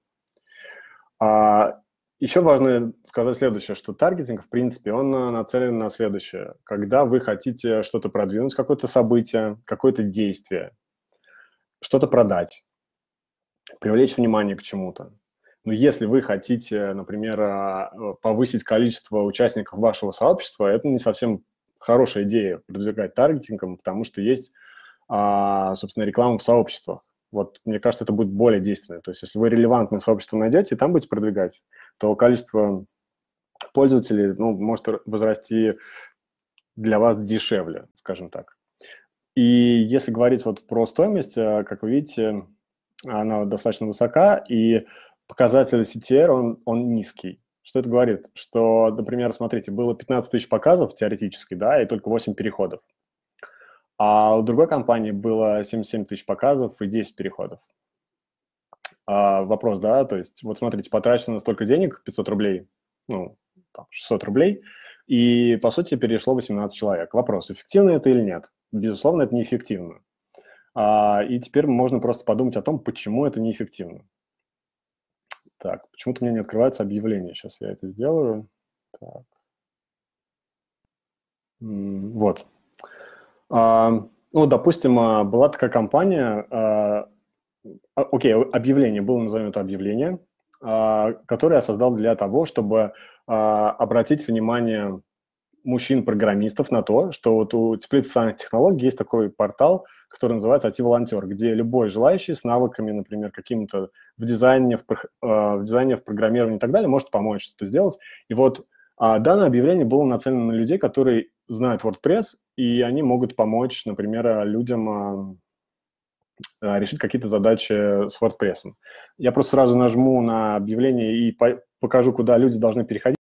Еще важно сказать следующее, что таргетинг, в принципе, он нацелен на следующее. Когда вы хотите что-то продвинуть, какое-то событие, какое-то действие, что-то продать, привлечь внимание к чему-то. Но если вы хотите, например, повысить количество участников вашего сообщества, это не совсем хорошая идея продвигать таргетингом, потому что есть, собственно, реклама в сообществах. Вот, мне кажется, это будет более действенно. То есть, если вы релевантное сообщество найдете и там будете продвигать, то количество пользователей, может возрасти для вас дешевле, скажем так. И если говорить вот про стоимость, как вы видите, она достаточно высока, и показатель CTR, он низкий. Что это говорит? Что, например, смотрите, было 15 тысяч показов теоретически, да, и только 8 переходов. А у другой компании было 77 тысяч показов и 10 переходов. Вопрос, да, то есть вот смотрите, потрачено столько денег, 500 рублей, 600 рублей, и, по сути, перешло 18 человек. Вопрос, эффективно это или нет? Безусловно, это неэффективно. И теперь можно просто подумать о том, почему это неэффективно. Так, почему-то у меня не открывается объявление. Сейчас я это сделаю. Так. Вот. Допустим, была такая компания, окей, объявление, было, назовем это объявление, которое я создал для того, чтобы обратить внимание мужчин-программистов на то, что вот у Теплиц социальных технологий есть такой портал, который называется IT-волонтер, где любой желающий с навыками, например, каким-то в дизайне, в программировании и так далее, может помочь что-то сделать. И вот данное объявление было нацелено на людей, которые знают WordPress, и они могут помочь, например, людям решить какие-то задачи с WordPress. Я просто сразу нажму на объявление и покажу, куда люди должны переходить,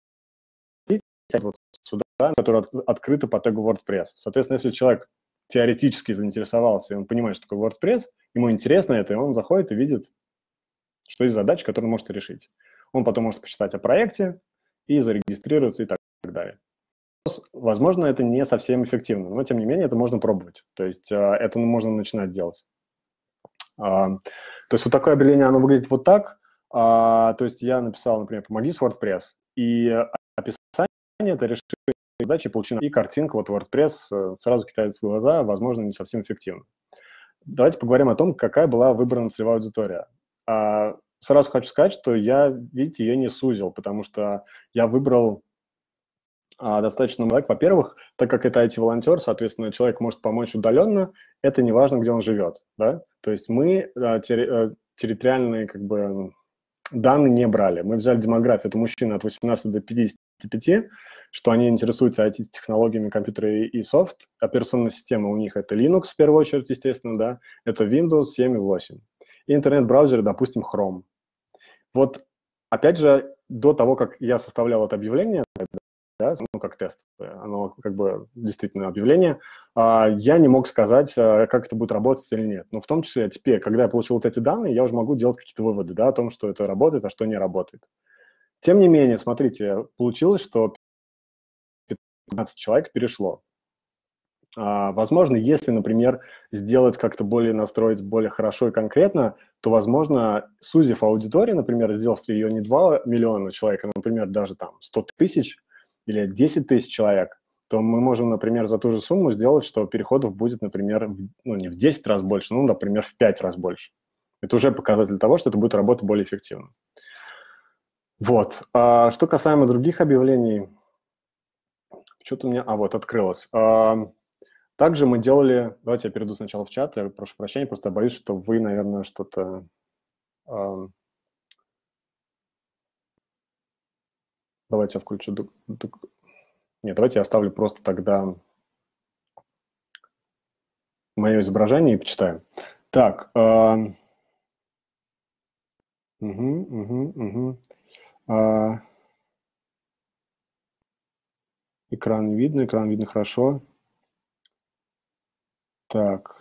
вот сюда, которая открыта по тегу WordPress. Соответственно, если человек теоретически заинтересовался, и он понимает, что такое WordPress, ему интересно это, и он заходит и видит, что есть задача, которую он может решить. Он потом может почитать о проекте и зарегистрироваться и так далее. Возможно, это не совсем эффективно, но, тем не менее, это можно пробовать. То есть это можно начинать делать. То есть вот такое объявление, оно выглядит вот так. То есть я написал, например, «Помоги с WordPress», и описание – это решение задачи, получена и картинка, вот WordPress сразу кидается в глаза, возможно, не совсем эффективно. Давайте поговорим о том, какая была выбрана целевая аудитория. Сразу хочу сказать, что я, видите, ее не сузил, потому что я выбрал достаточно много. Во-первых, так как это IT-волонтер, соответственно, человек может помочь удаленно, это не важно, где он живет, да? То есть мы территориальные данные не брали. Мы взяли демографию, это мужчины от 18 до 55, что они интересуются IT-технологиями, компьютера и софт. Операционная система у них это Linux в первую очередь, естественно, да, это Windows 7 и 8. И интернет-браузер, допустим, Chrome. Вот, опять же, до того, как я составлял это объявление, да, как тест, оно действительно объявление, я не мог сказать, как это будет работать или нет. Но в том числе теперь, когда я получил вот эти данные, я уже могу делать какие-то выводы, да, о том, что это работает, а что не работает. Тем не менее, смотрите, получилось, что 15 человек перешло. Возможно, если, например, сделать как-то более, настроить более хорошо и конкретно, то, возможно, сузив аудиторию, например, сделав ее не 2 миллиона человек, а, например, даже там 100 тысяч или 10 тысяч человек, то мы можем, например, за ту же сумму сделать, что переходов будет, например, ну, не в 10 раз больше, ну, например, в 5 раз больше. Это уже показатель того, что это будет работать более эффективно. Вот. Что касаемо других объявлений, что-то у меня... вот, открылось. Также мы делали... Давайте я перейду сначала в чат. Я прошу прощения, просто боюсь, что вы, наверное, что-то... Давайте я включу... Нет, давайте я оставлю просто тогда мое изображение и почитаю. Так. Экран видно хорошо. Так.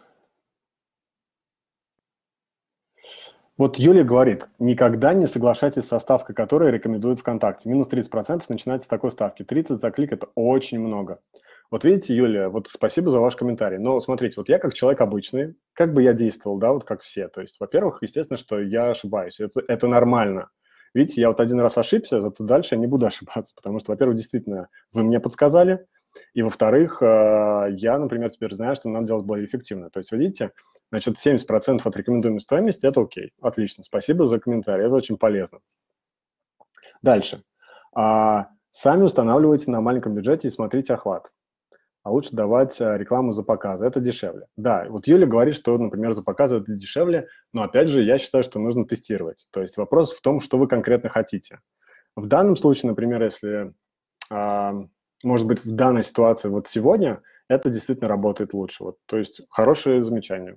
Вот Юлия говорит, никогда не соглашайтесь со ставкой, которую рекомендуют ВКонтакте. Минус 30% начинается с такой ставки. 30 за клик – это очень много. Вот видите, Юлия, вот спасибо за ваш комментарий. Но смотрите, вот я как человек обычный, как бы я действовал, да, вот как все. То есть, во-первых, естественно, что я ошибаюсь. Это нормально. Видите, я вот один раз ошибся, зато дальше я не буду ошибаться, потому что, во-первых, действительно, вы мне подсказали, и, во-вторых, я, например, теперь знаю, что надо делать более эффективно. То есть, видите, значит, 70% от рекомендуемой стоимости – это окей. Отлично, спасибо за комментарий, это очень полезно. Дальше. Сами устанавливайте на маленьком бюджете и смотрите охват. А лучше давать рекламу за показы, это дешевле. Да, вот Юля говорит, что, например, за показы это дешевле, но, опять же, я считаю, что нужно тестировать. То есть вопрос в том, что вы конкретно хотите. В данном случае, например, если... может быть, в данной ситуации вот сегодня это действительно работает лучше. Вот, то есть хорошее замечание.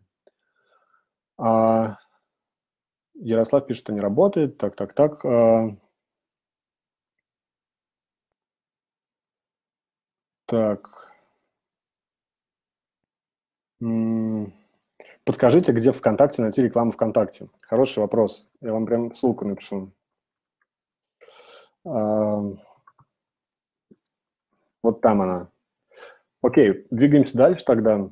Ярослав пишет, что не работает. Так. Так. Подскажите, где ВКонтакте найти рекламу ВКонтакте? Хороший вопрос. Я вам прям ссылку напишу. Вот там она. Окей, двигаемся дальше тогда.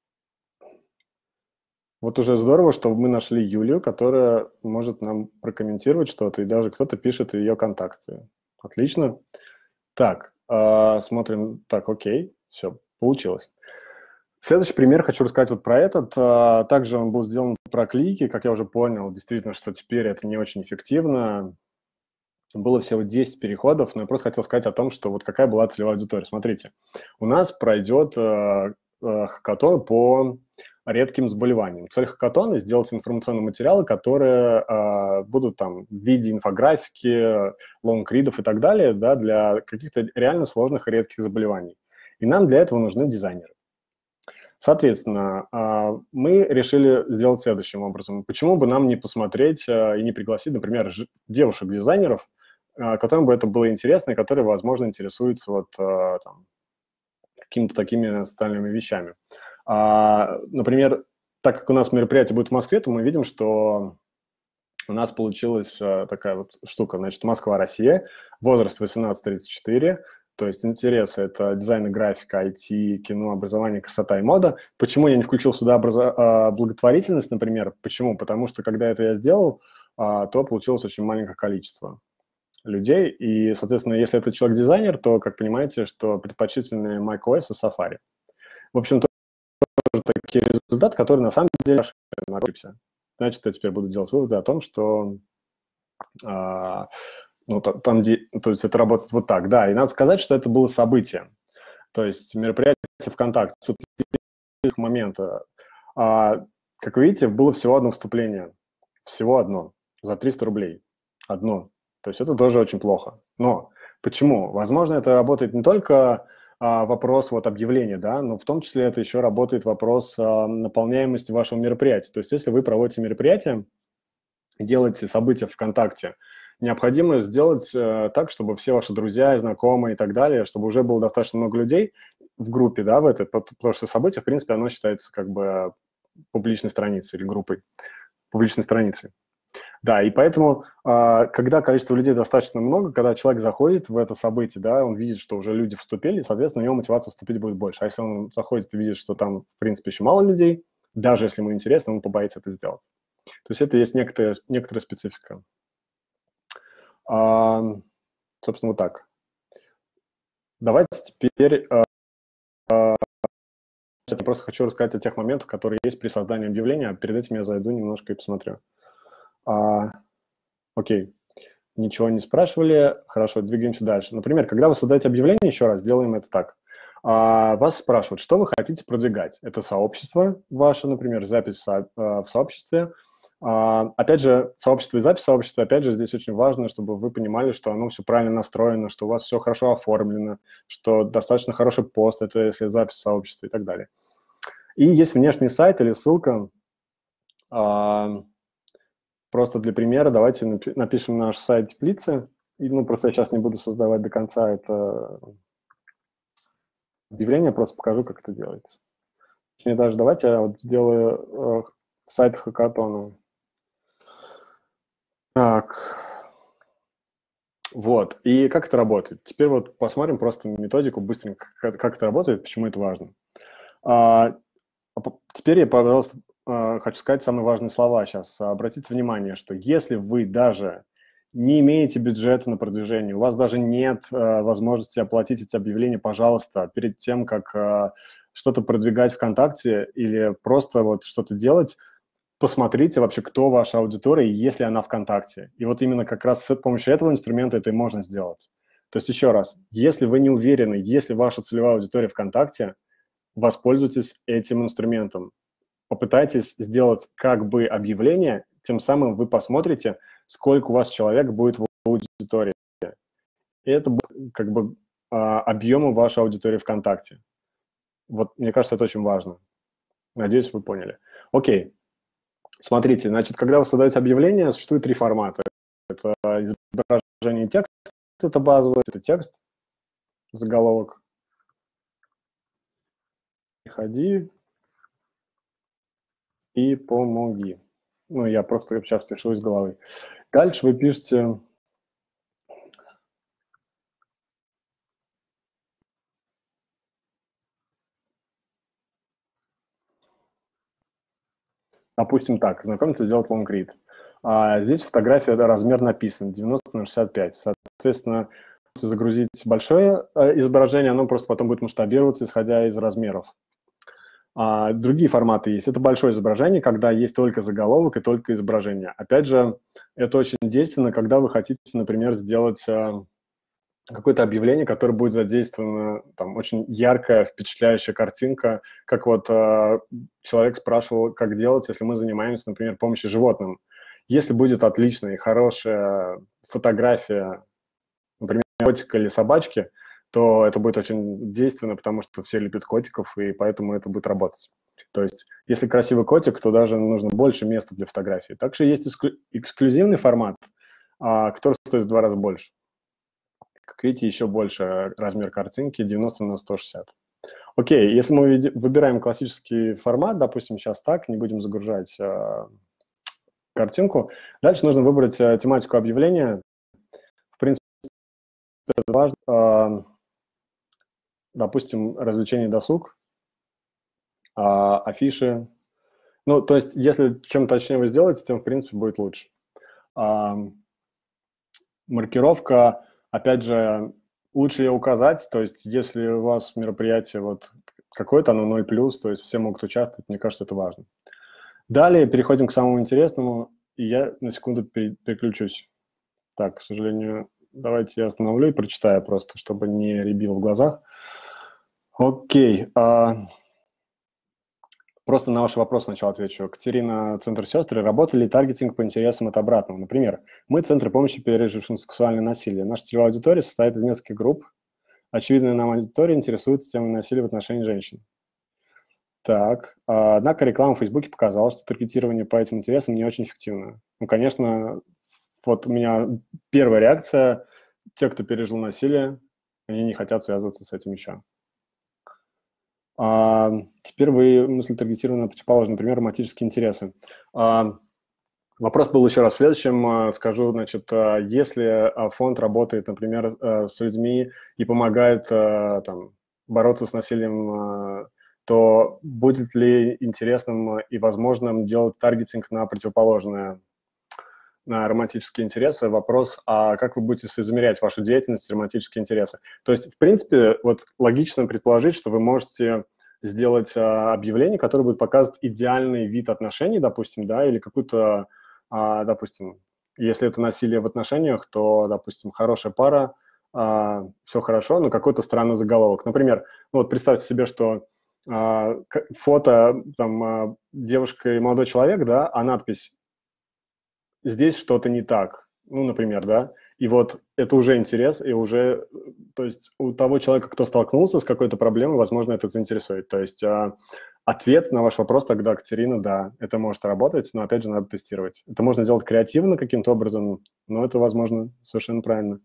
Вот уже здорово, что мы нашли Юлию, которая может нам прокомментировать что-то, и даже кто-то пишет ее контакты. Отлично. Так, смотрим. Так, окей, все, получилось. Следующий пример хочу рассказать вот про этот. Также он был сделан про клики, как я уже понял, действительно, что теперь это не очень эффективно. Было всего 10 переходов, но я просто хотел сказать о том, что вот какая была целевая аудитория. Смотрите, у нас пройдет хакатон по редким заболеваниям. Цель хакатона – сделать информационные материалы, которые будут там в виде инфографики, лонгридов и так далее, да, для каких-то реально сложных и редких заболеваний. И нам для этого нужны дизайнеры. Соответственно, мы решили сделать следующим образом. Почему бы нам не посмотреть и не пригласить, например, девушек-дизайнеров, которым бы это было интересно и которые, возможно, интересуются вот какими-то такими социальными вещами. Например, так как у нас мероприятие будет в Москве, то мы видим, что у нас получилась такая вот штука. Значит, Москва-Россия, возраст 18-34, то есть интересы – это дизайн и графика, IT, кино, образование, красота и мода. Почему я не включил сюда благотворительность, например? Почему? Потому что, когда это я сделал, то получилось очень маленькое количество людей. И, соответственно, если это человек-дизайнер, то, как понимаете, что предпочтительнее macOS и Safari. В общем, тоже такие результаты, которые на самом деле ошибся. Значит, я теперь буду делать выводы о том, что ну, там, то есть это работает вот так, да. И надо сказать, что это было событие. То есть мероприятие ВКонтакте. Тут момента. Как вы видите, было всего одно вступление. Всего одно. За 300 рублей. Одно. То есть это тоже очень плохо. Но почему? Возможно, это работает не только вопрос вот объявления, да, но в том числе это еще работает вопрос наполняемости вашего мероприятия. То есть если вы проводите мероприятие, делаете события ВКонтакте, необходимо сделать так, чтобы все ваши друзья, знакомые и так далее, чтобы уже было достаточно много людей в группе, да, в это, потому что событие, в принципе, оно считается как бы публичной страницей или группой, публичной страницей. Да, и поэтому, когда количество людей достаточно много, когда человек заходит в это событие, да, он видит, что уже люди вступили, соответственно, у него мотивация вступить будет больше. А если он заходит и видит, что там, в принципе, еще мало людей, даже если ему интересно, он побоится это сделать. То есть это есть некоторая специфика. Собственно, вот так. Давайте теперь... Я просто хочу рассказать о тех моментах, которые есть при создании объявления. Перед этим я зайду немножко и посмотрю. Окей. Ничего не спрашивали. Хорошо, двигаемся дальше. Например, когда вы создаете объявление, еще раз, делаем это так. Вас спрашивают, что вы хотите продвигать. Это сообщество ваше, например, запись в сообществе. Опять же, сообщество и запись сообщества, опять же, здесь очень важно, чтобы вы понимали, что оно все правильно настроено, что у вас все хорошо оформлено, что достаточно хороший пост, это если запись в сообществе и так далее. И есть внешний сайт или ссылка. Просто для примера давайте напишем наш сайт теплицы. И, просто я сейчас не буду создавать до конца это объявление, просто покажу, как это делается. Точнее, даже давайте я вот сделаю сайт хакатона. Так. Вот. И как это работает? Теперь вот посмотрим просто методику быстренько, как это работает, почему это важно. Теперь я, пожалуйста, хочу сказать самые важные слова сейчас. Обратите внимание, что если вы даже не имеете бюджета на продвижение, у вас даже нет возможности оплатить эти объявления, пожалуйста, перед тем, как что-то продвигать ВКонтакте или просто вот что-то делать, посмотрите вообще, кто ваша аудитория, если она ВКонтакте. И вот именно как раз с помощью этого инструмента это и можно сделать. То есть еще раз, если вы не уверены, если ваша целевая аудитория ВКонтакте, воспользуйтесь этим инструментом. Попытайтесь сделать как бы объявление, тем самым вы посмотрите, сколько у вас человек будет в аудитории. И это будет как бы объемом вашей аудитории ВКонтакте. Вот, мне кажется, это очень важно. Надеюсь, вы поняли. Окей. Смотрите, значит, когда вы создаете объявление, существует 3 формата. Это изображение и текст, это базовый, это текст, заголовок. Приходи и помоги. Я просто сейчас пишу из головы. Дальше вы пишете... Допустим так, знакомиться, сделать лонгрид. Здесь фотография, размер написан, 90/65. Соответственно, если загрузить большое изображение, оно просто потом будет масштабироваться, исходя из размеров. Другие форматы есть. Это большое изображение, когда есть только заголовок и только изображение. Опять же, это очень действенно, когда вы хотите, например, сделать какое-то объявление, которое будет задействовано, там, очень яркая, впечатляющая картинка, как вот человек спрашивал, как делать, если мы занимаемся, например, помощью животным. Если будет отличная и хорошая фотография, например, котика или собачки, то это будет очень действенно, потому что все любят котиков, и поэтому это будет работать. То есть, если красивый котик, то даже нужно больше места для фотографии. Также есть эксклюзивный формат, который стоит в 2 раза больше. Как видите, еще больше размер картинки, 90/160. Окей, если мы выбираем классический формат, допустим, сейчас так, не будем загружать картинку, дальше нужно выбрать тематику объявления. В принципе, это важно. Допустим, развлечение, досуг, афиши. То есть, если чем точнее вы сделаете, тем, в принципе, будет лучше. Маркировка, опять же, лучше ее указать, то есть если у вас мероприятие вот какое-то, оно 0+, то есть все могут участвовать, мне кажется, это важно. Далее переходим к самому интересному, и я на секунду переключусь. Так, к сожалению, давайте я остановлю и прочитаю просто, чтобы не рябило в глазах. Окей. Просто на ваш вопрос сначала отвечу. Катерина, Центр сестры. Работали ли таргетинг по интересам от обратного? Например, мы Центр помощи пережившим сексуальное насилие. Наша целевая аудитория состоит из нескольких групп. Очевидно, нам аудитория интересуется темой насилия в отношении женщин. Так. Однако реклама в Фейсбуке показала, что таргетирование по этим интересам не очень эффективно. Конечно, вот у меня первая реакция. Те, кто пережил насилие, они не хотят связываться с этим еще. Теперь мысль таргетирована на противоположный, например, романтические интересы. Вопрос был еще раз в следующем. Скажу, значит, если фонд работает, например, с людьми и помогает там, бороться с насилием, то будет ли интересным и возможным делать таргетинг на противоположное, на романтические интересы? Вопрос, а как вы будете соизмерять вашу деятельность и романтические интересы? То есть, в принципе, вот логично предположить, что вы можете сделать объявление, которое будет показывать идеальный вид отношений, допустим, да, или какую-то, допустим, если это насилие в отношениях, то, допустим, хорошая пара, все хорошо, но какой-то странный заголовок. Например, ну вот представьте себе, что фото, там, девушка и молодой человек, да, а надпись «здесь что-то не так», ну, например, да, и вот это уже интерес, и уже, то есть у того человека, кто столкнулся с какой-то проблемой, возможно, это заинтересует. То есть ответ на ваш вопрос тогда, Катерина, да, это может работать, но, опять же, надо тестировать. Это можно делать креативно каким-то образом, но это, возможно, совершенно правильно.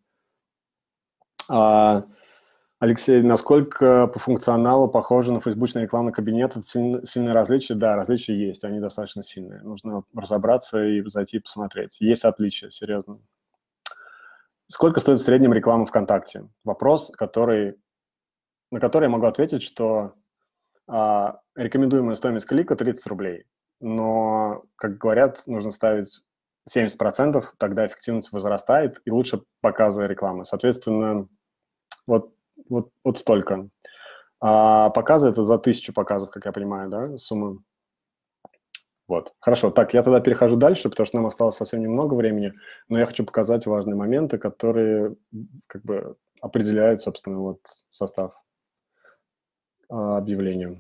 Алексей, насколько по функционалу похоже на фейсбучный рекламный кабинет? Это сильные различия? Да, различия есть, они достаточно сильные. Нужно разобраться и зайти посмотреть. Есть отличия, серьезно. Сколько стоит в среднем реклама ВКонтакте? Вопрос, на который я могу ответить, что рекомендуемая стоимость клика 30 рублей. Но, как говорят, нужно ставить 70%, тогда эффективность возрастает, и лучше показы рекламы. Соответственно, вот столько. Показы – это за 1000 показов, как я понимаю, да, сумма? Вот. Хорошо. Так, я тогда перехожу дальше, потому что нам осталось совсем немного времени, но я хочу показать важные моменты, которые как бы определяют, собственно, вот состав объявления.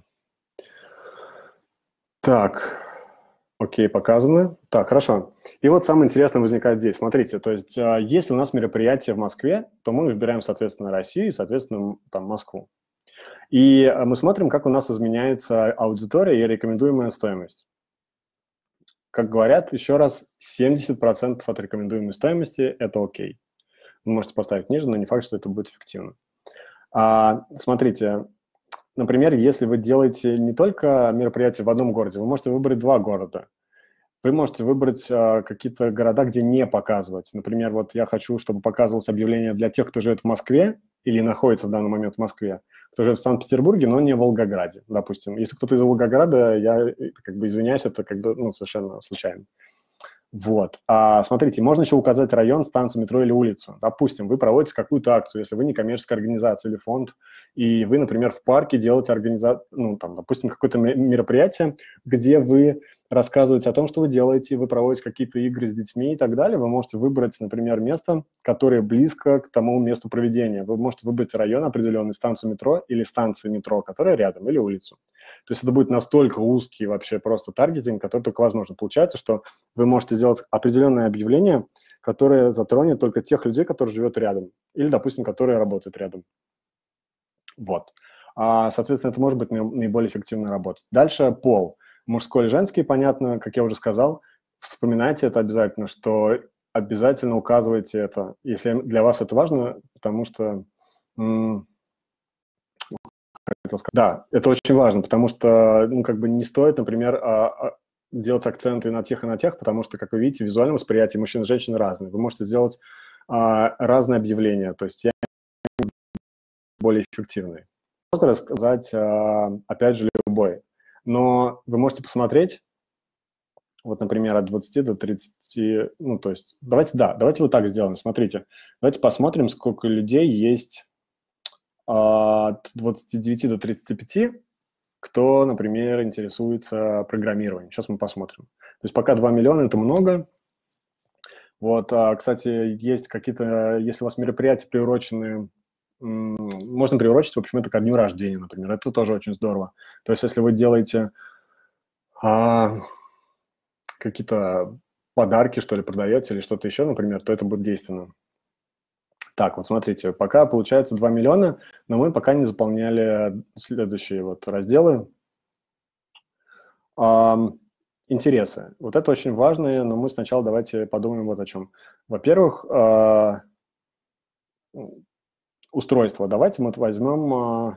Так, окей, показано. Так, хорошо. И вот самое интересное возникает здесь. Смотрите, то есть если у нас мероприятие в Москве, то мы выбираем, соответственно, Россию и, соответственно, там, Москву. И мы смотрим, как у нас изменяется аудитория и рекомендуемая стоимость. Как говорят, еще раз, 70% от рекомендуемой стоимости – это окей. Вы можете поставить ниже, но не факт, что это будет эффективно. Смотрите, например, если вы делаете не только мероприятие в одном городе, вы можете выбрать 2 города. Вы можете выбрать какие-то города, где не показывать. Например, вот я хочу, чтобы показывалось объявление для тех, кто живет в Москве или находится в данный момент в Москве, кто живет в Санкт-Петербурге, но не в Волгограде, допустим. Если кто-то из Волгограда, я как бы извиняюсь, это как бы совершенно случайно. Вот. Смотрите, можно еще указать район, станцию метро или улицу. Допустим, вы проводите какую-то акцию, если вы не коммерческая организация или фонд, и вы, например, в парке делаете допустим, какое-то мероприятие, где вы рассказываете о том, что вы делаете, вы проводите какие-то игры с детьми и так далее. Вы можете выбрать, например, место, которое близко к тому месту проведения. Вы можете выбрать район определенный, станцию метро или станцию метро, которая рядом, или улицу. То есть это будет настолько узкий вообще просто таргетинг, который только возможно. Получается, что вы можете сделать определенное объявление, которое затронет только тех людей, которые живут рядом, или, допустим, которые работают рядом. Вот. Соответственно, это может быть наиболее эффективная работа. Дальше пол. Мужской или женский, понятно, как я уже сказал. Вспоминайте это обязательно, что обязательно указывайте это, если для вас это важно, потому что... Да, это очень важно, потому что, не стоит, например, делать акценты на тех и на тех, потому что, как вы видите, визуальное восприятие мужчин и женщин разное. Вы можете сделать разные объявления, то есть более эффективные. Возраст сказать, опять же, любой. Но вы можете посмотреть, вот, например, от 20 до 30, то есть давайте вот так сделаем. Смотрите, давайте посмотрим, сколько людей есть от 29 до 35, кто, например, интересуется программированием. Сейчас мы посмотрим. То есть пока 2 миллиона – это много. Вот, кстати, есть какие-то, если у вас мероприятия приурочены, можно приурочить, в общем, это ко дню рождения, например. Это тоже очень здорово. То есть если вы делаете какие-то подарки, что ли, продаете или что-то еще, например, то это будет действенно. Так, вот смотрите, пока получается 2 миллиона, но мы пока не заполняли следующие вот разделы. Интересы. Вот это очень важно, но мы сначала давайте подумаем вот о чем. Во-первых, устройство. Давайте мы возьмем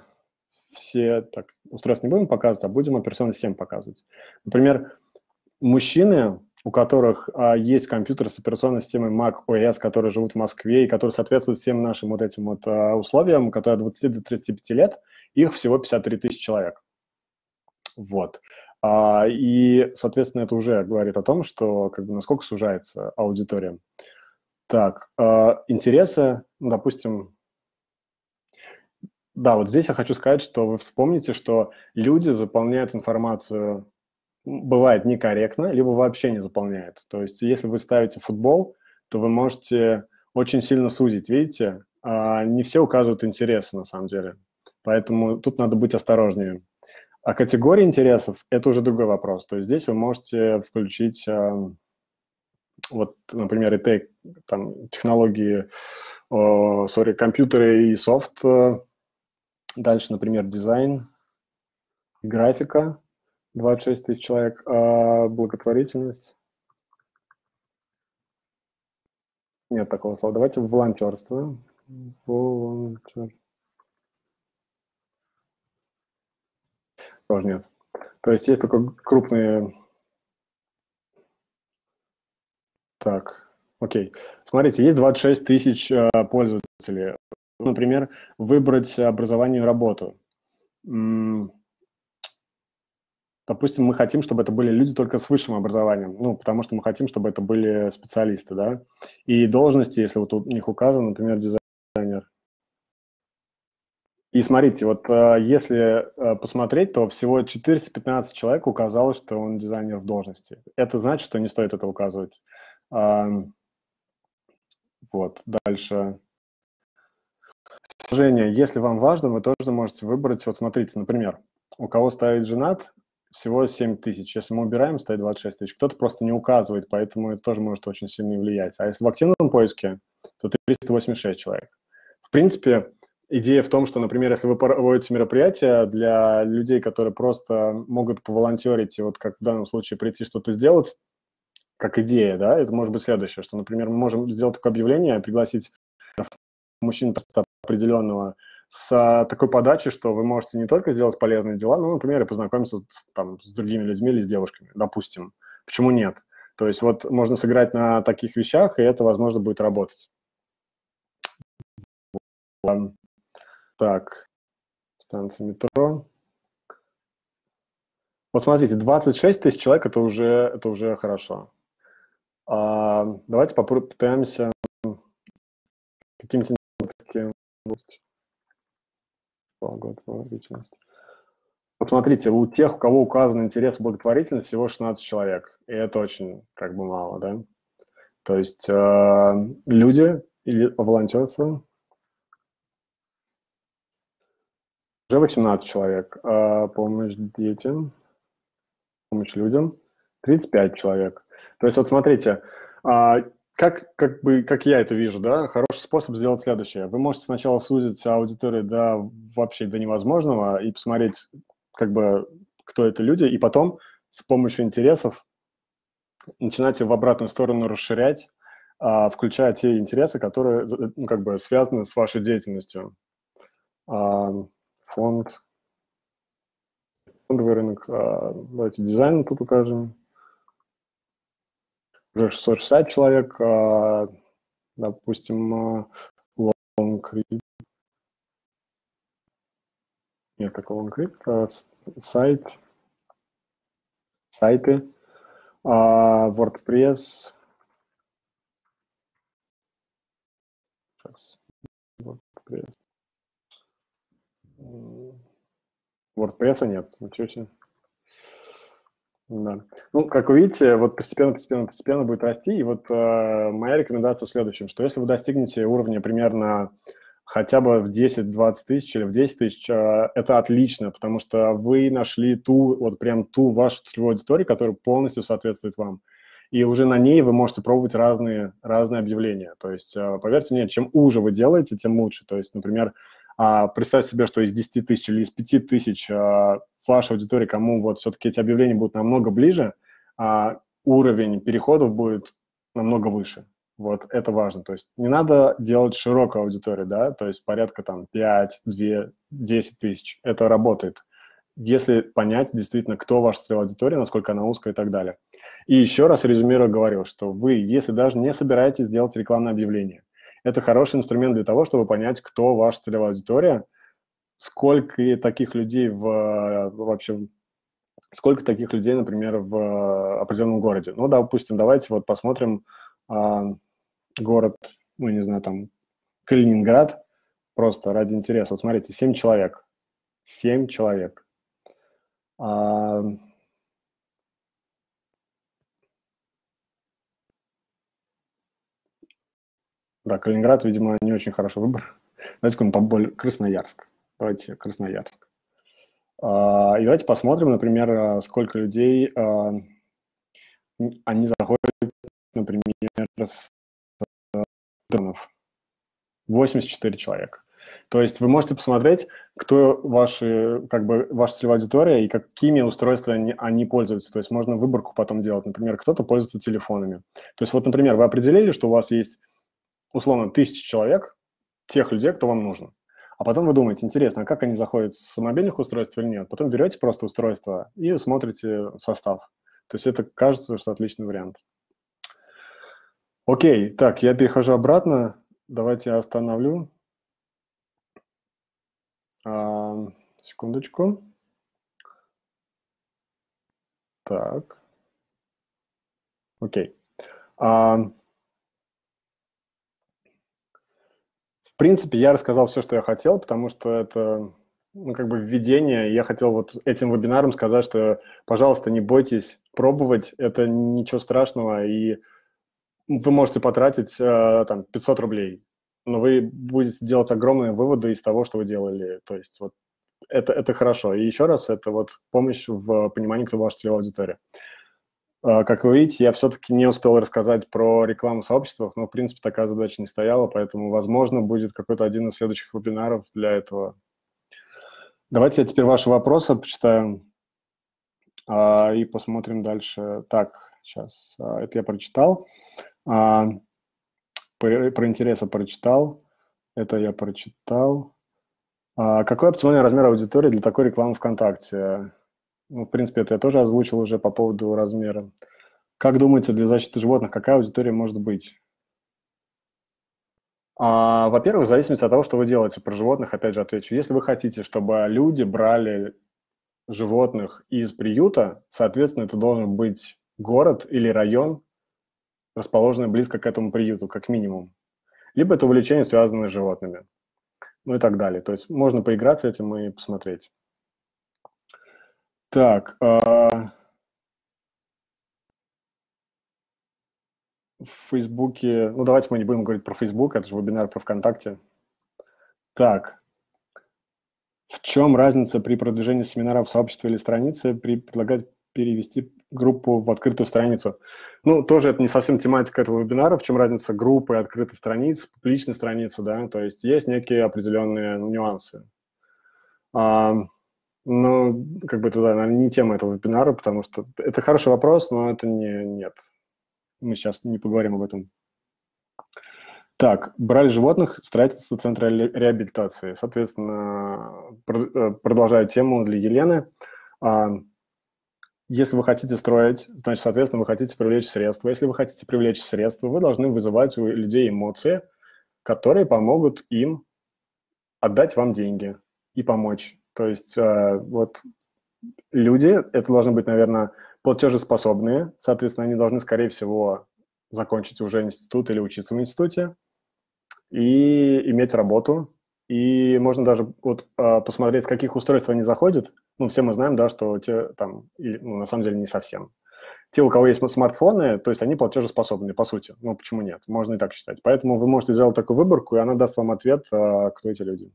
устройств не будем показывать, а будем операционную систему показывать. Например, мужчины у которых есть компьютер с операционной системой Mac OS, которые живут в Москве и которые соответствуют всем нашим вот этим вот условиям, которые от 20 до 35 лет, их всего 53 тысячи человек. Вот. И, соответственно, это уже говорит о том, что как бы насколько сужается аудитория. Так, интересы, допустим, да, вот здесь я хочу сказать, что вы вспомните, что люди заполняют информацию, бывает некорректно, либо вообще не заполняют. То есть если вы ставите футбол, то вы можете очень сильно сузить, видите? Не все указывают интересы на самом деле, поэтому тут надо быть осторожнее. А категория интересов – это уже другой вопрос. То есть здесь вы можете включить, вот, например, ИТ, там, технологии, компьютеры и софт. Дальше, например, дизайн, графика, 26 тысяч человек, благотворительность. Нет такого слова. Давайте волонтерство. Волонтер. Тоже нет. То есть есть только крупные... Так, окей. Смотрите, есть 26 тысяч пользователей. Например, выбрать образование и работу. Допустим, мы хотим, чтобы это были люди только с высшим образованием, ну, потому что мы хотим, чтобы это были специалисты, да. И должности, если вот у них указано, например, дизайнер. И смотрите, вот если посмотреть, то всего 415 человек указало, что он дизайнер в должности. Это значит, что не стоит это указывать. Вот, дальше. Сложение. Если вам важно, вы тоже можете выбрать, вот смотрите, например, у кого стоит женат, всего 7 тысяч. Если мы убираем, стоит 26 тысяч. Кто-то просто не указывает, поэтому это тоже может очень сильно влиять. А если в активном поиске, то 386 человек. В принципе, идея в том, что, например, если вы проводите мероприятия для людей, которые просто могут поволонтерить и вот как в данном случае прийти что-то сделать, как идея, да, это может быть следующее, что, например, мы можем сделать такое объявление, пригласить мужчин просто определенного с такой подачей, что вы можете не только сделать полезные дела, но, например, и познакомиться с другими людьми или с девушками, допустим. Почему нет? То есть вот можно сыграть на таких вещах, и это, возможно, будет работать. Так, станция метро. Вот смотрите, 26 тысяч человек – это уже хорошо. Давайте попытаемся каким-то таким... Вот смотрите, у тех, у кого указан интерес в благотворительности, всего 16 человек. И это очень как бы мало, да? То есть люди или волонтерство уже 18 человек. Помощь детям, помощь людям 35 человек. То есть вот смотрите, как я это вижу, да, хороший способ сделать следующее. Вы можете сначала сузить аудиторию вообще до невозможного и посмотреть, как бы, кто это люди, и потом с помощью интересов начинать в обратную сторону расширять, включая те интересы, которые, ну, как бы связаны с вашей деятельностью. Фондовый рынок, давайте дизайн тут укажем. Уже 660 человек, допустим, LongRead. Нет такого LongRead. Сайты, WordPress. WordPress нет, ничего себе. Да. Ну, как вы видите, вот постепенно будет расти. И вот моя рекомендация в следующем, что если вы достигнете уровня примерно хотя бы в 10-20 тысяч или в 10 тысяч, это отлично, потому что вы нашли ту вашу целевую аудиторию, которая полностью соответствует вам. И уже на ней вы можете пробовать разные объявления. То есть, поверьте мне, чем уже вы делаете, тем лучше. То есть, например, представьте себе, что из 10 тысяч или из 5 тысяч вашей аудитории, кому вот все-таки эти объявления будут намного ближе, уровень переходов будет намного выше. Вот это важно. То есть не надо делать широкую аудиторию, да, то есть порядка там 5, 2, 10 тысяч. Это работает. если понять действительно, кто ваша целевая аудитория, насколько она узкая и так далее. И еще раз резюмируя говорил, что вы, если даже не собираетесь делать рекламное объявление, это хороший инструмент для того, чтобы понять, кто ваша целевая аудитория, сколько таких людей вообще, сколько таких людей, например, в определенном городе. Ну, допустим, давайте вот посмотрим город, ну, не знаю, там, Калининград, просто ради интереса. Вот смотрите, 7 человек. 7 человек. Да, Калининград, видимо, не очень хороший выбор. Давайте какой-нибудь поболее. Красноярск. Давайте Красноярск. И давайте посмотрим, например, сколько людей они заходят, например, с 84 человека. То есть вы можете посмотреть, кто ваша целевая аудитория и какими устройствами они пользуются. То есть можно выборку потом делать. Например, кто-то пользуется телефонами. То есть вот, например, вы определили, что у вас есть, условно, 1000 человек, тех людей, кто вам нужен. А потом вы думаете, интересно, а как они заходят с мобильных устройств или нет? Потом берете просто устройство и смотрите состав. То есть это кажется, что отличный вариант. Окей, так, я перехожу обратно. Давайте я остановлю. Секундочку. Так. Окей. В принципе, я рассказал все, что я хотел, потому что это, введение. Я хотел вот этим вебинаром сказать, что, пожалуйста, не бойтесь пробовать, это ничего страшного, и вы можете потратить там 500 рублей, но вы будете делать огромные выводы из того, что вы делали. То есть вот это хорошо. И еще раз, это вот помощь в понимании, кто ваша целевая аудитория. Как вы видите, я все-таки не успел рассказать про рекламу в сообществах, но, в принципе, такая задача не стояла, поэтому, возможно, будет какой-то один из следующих вебинаров для этого. Давайте я теперь ваши вопросы почитаю и посмотрим дальше. Так, сейчас, это я прочитал. Про интересы прочитал. Это я прочитал. Какой оптимальный размер аудитории для такой рекламы ВКонтакте? Ну, в принципе, это я тоже озвучил уже по поводу размера. Как думаете, для защиты животных какая аудитория может быть? Во-первых, в зависимости от того, что вы делаете про животных, опять же отвечу. Если вы хотите, чтобы люди брали животных из приюта, соответственно, это должен быть город или район, расположенный близко к этому приюту, как минимум. Либо это увлечение, связанное с животными. Ну и так далее. То есть можно поиграть с этим и посмотреть. Так. В Фейсбуке... Ну, давайте мы не будем говорить про Фейсбук, это же вебинар про ВКонтакте. Так. В чем разница при продвижении семинара в сообществе или странице при предлагать перевести группу в открытую страницу? Ну, тоже это не совсем тематика этого вебинара. В чем разница группы, открытой страницы, публичной страницы, да? То есть есть некие определенные нюансы. Ну, это, да, наверное, не тема этого вебинара, потому что это хороший вопрос, но это нет. Мы сейчас не поговорим об этом. Так, брали животных, строительство центра реабилитации. Соответственно, продолжаю тему для Елены. Если вы хотите строить, значит, соответственно, вы хотите привлечь средства. Если вы хотите привлечь средства, вы должны вызывать у людей эмоции, которые помогут им отдать вам деньги и помочь. То есть вот люди, это должны быть, наверное, платежеспособные, соответственно, они должны, скорее всего, закончить уже институт или учиться в институте и иметь работу. И можно даже вот посмотреть, с каких устройств они заходят. Ну, все мы знаем, да, что те там, на самом деле не совсем. Те, у кого есть смартфоны, то есть они платежеспособны, по сути. Ну, почему нет? Можно и так считать. Поэтому вы можете сделать такую выборку, и она даст вам ответ, кто эти люди.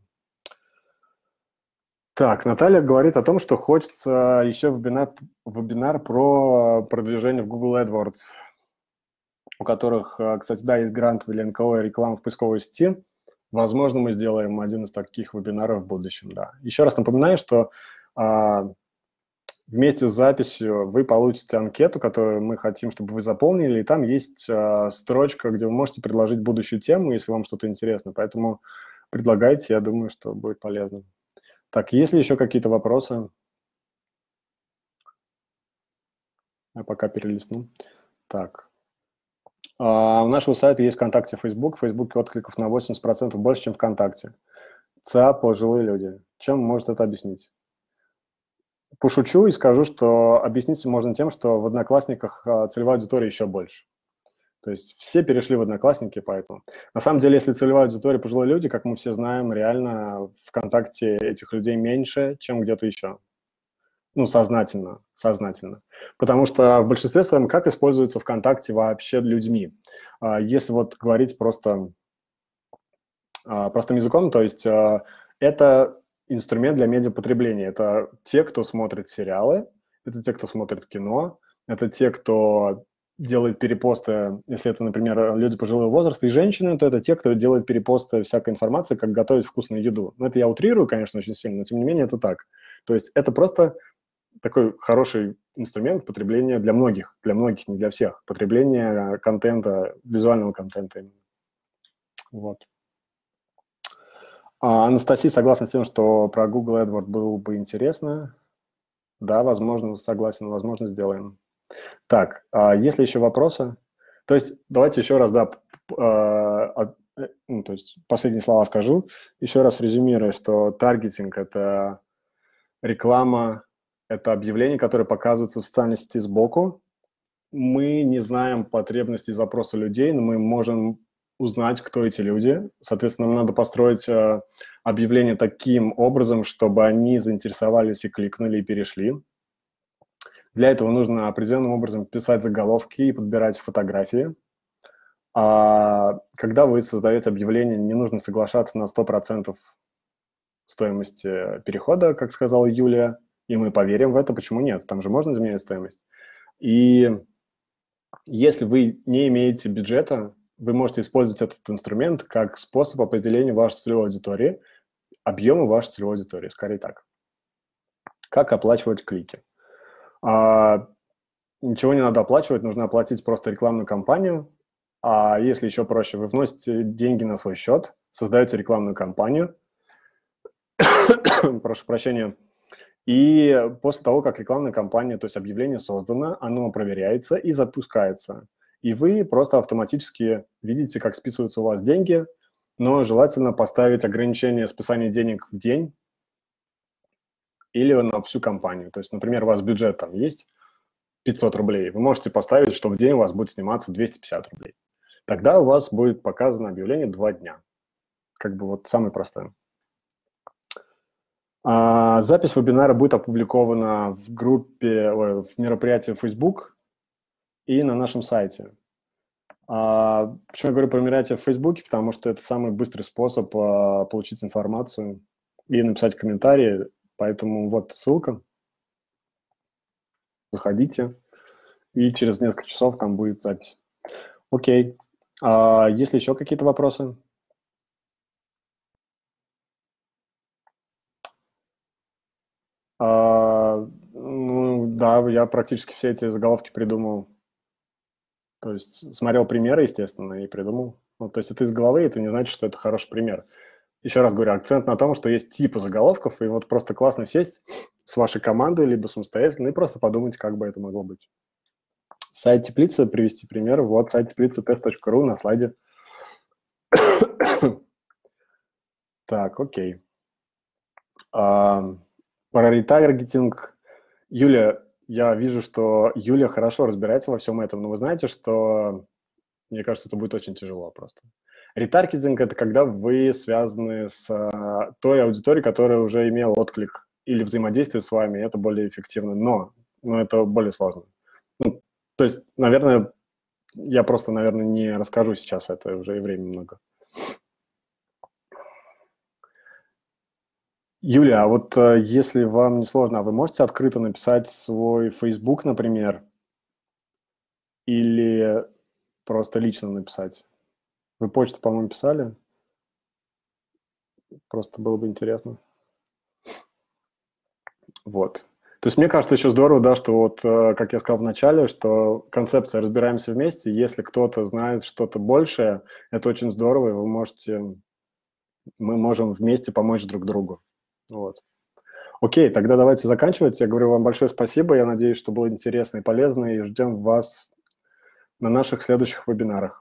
Так, Наталья говорит о том, что хочется еще вебинар про продвижение в Google AdWords, у которых, кстати, да, есть грант для НКО и рекламы в поисковой сети. Возможно, мы сделаем один из таких вебинаров в будущем, да. Еще раз напоминаю, что вместе с записью вы получите анкету, которую мы хотим, чтобы вы заполнили, и там есть строчка, где вы можете предложить будущую тему, если вам что-то интересно. Поэтому предлагайте, я думаю, что будет полезно. Так, есть ли еще какие-то вопросы? Я пока перелистну. Так. У нашего сайта есть ВКонтакте, Facebook. В Фейсбуке откликов на 80% больше, чем ВКонтакте. ЦА – пожилые люди. Чем может это объяснить? Пошучу и скажу, что объяснить можно тем, что в Одноклассниках целевая аудитория еще больше. То есть все перешли в Одноклассники, поэтому. На самом деле, если целевая аудитория пожилые люди, как мы все знаем, реально ВКонтакте этих людей меньше, чем где-то еще. Ну, сознательно. Потому что в большинстве своем как используется ВКонтакте вообще людьми? Если вот говорить просто простым языком, то есть это инструмент для медиапотребления. Это те, кто смотрит сериалы, это те, кто смотрит кино, это те, кто делает перепосты, если это, например, люди пожилого возраста, и женщины, то это те, кто делает перепосты всякой информации, как готовить вкусную еду. Ну, это я утрирую, конечно, очень сильно, но тем не менее это так. То есть это просто такой хороший инструмент потребления для многих, не для всех, потребления контента, визуального контента. Вот. Анастасия согласна с тем, что про Google AdWords было бы интересно. Да, возможно, согласен, возможно, сделаем. Так, есть ли еще вопросы? То есть давайте еще раз, да, ну, то есть последние слова скажу. Еще раз резюмирую, что таргетинг – это реклама, это объявления, которые показываются в социальной сети сбоку. Мы не знаем потребностей, запроса людей, но мы можем узнать, кто эти люди. Соответственно, нам надо построить объявление таким образом, чтобы они заинтересовались и кликнули, и перешли. Для этого нужно определенным образом писать заголовки и подбирать фотографии. А когда вы создаете объявление, не нужно соглашаться на 100% стоимости перехода, как сказала Юлия, и мы поверим в это. Почему нет? Там же можно изменять стоимость. И если вы не имеете бюджета, вы можете использовать этот инструмент как способ определения вашей целевой аудитории, объема вашей целевой аудитории, скорее так. Как оплачивать клики? Ничего не надо оплачивать, нужно оплатить просто рекламную кампанию. А если еще проще, вы вносите деньги на свой счет, создаете рекламную кампанию, прошу прощения, и после того, как рекламная кампания, то есть объявление создано, оно проверяется и запускается. И вы просто автоматически видите, как списываются у вас деньги, но желательно поставить ограничение списания денег в день или на всю компанию. То есть, например, у вас бюджет там есть 500 рублей, вы можете поставить, что в день у вас будет сниматься 250 рублей. Тогда у вас будет показано объявление 2 дня. Как бы вот самое простое. Запись вебинара будет опубликована в группе, в мероприятии Facebook и на нашем сайте. Почему я говорю про мероприятие в Facebook? Потому что это самый быстрый способ получить информацию и написать комментарии. Поэтому вот ссылка. Заходите, и через несколько часов там будет запись. Окей. Есть ли еще какие-то вопросы? Ну, да, я практически все эти заголовки придумал. То есть смотрел примеры, естественно, и придумал. Ну, то есть это из головы, это не значит, что это хороший пример. Еще раз говорю, акцент на том, что есть типы заголовков, и вот просто классно сесть с вашей командой, либо самостоятельно, и просто подумать, как бы это могло быть. Сайт Теплицы, привести пример. Вот сайт теплицы test.ru на слайде. Так, окей. Про ретаргетинг. Юля, я вижу, что Юля хорошо разбирается во всем этом, но вы знаете, что, мне кажется, это будет очень тяжело просто. Ретаргетинг – это когда вы связаны с той аудиторией, которая уже имела отклик или взаимодействие с вами, это более эффективно, но это более сложно. Ну, то есть, наверное, я просто, наверное, не расскажу сейчас, это уже и времени много. Юля, а вот если вам не сложно, вы можете открыто написать свой Facebook, например, или просто лично написать? Вы почту, по-моему, писали? Просто было бы интересно. Вот. То есть мне кажется еще здорово, да, что вот, как я сказал в начале, что концепция «разбираемся вместе», если кто-то знает что-то большее, это очень здорово, и мы можем вместе помочь друг другу. Вот. Окей, тогда давайте заканчивать. Я говорю вам большое спасибо. Я надеюсь, что было интересно и полезно, и ждем вас на наших следующих вебинарах.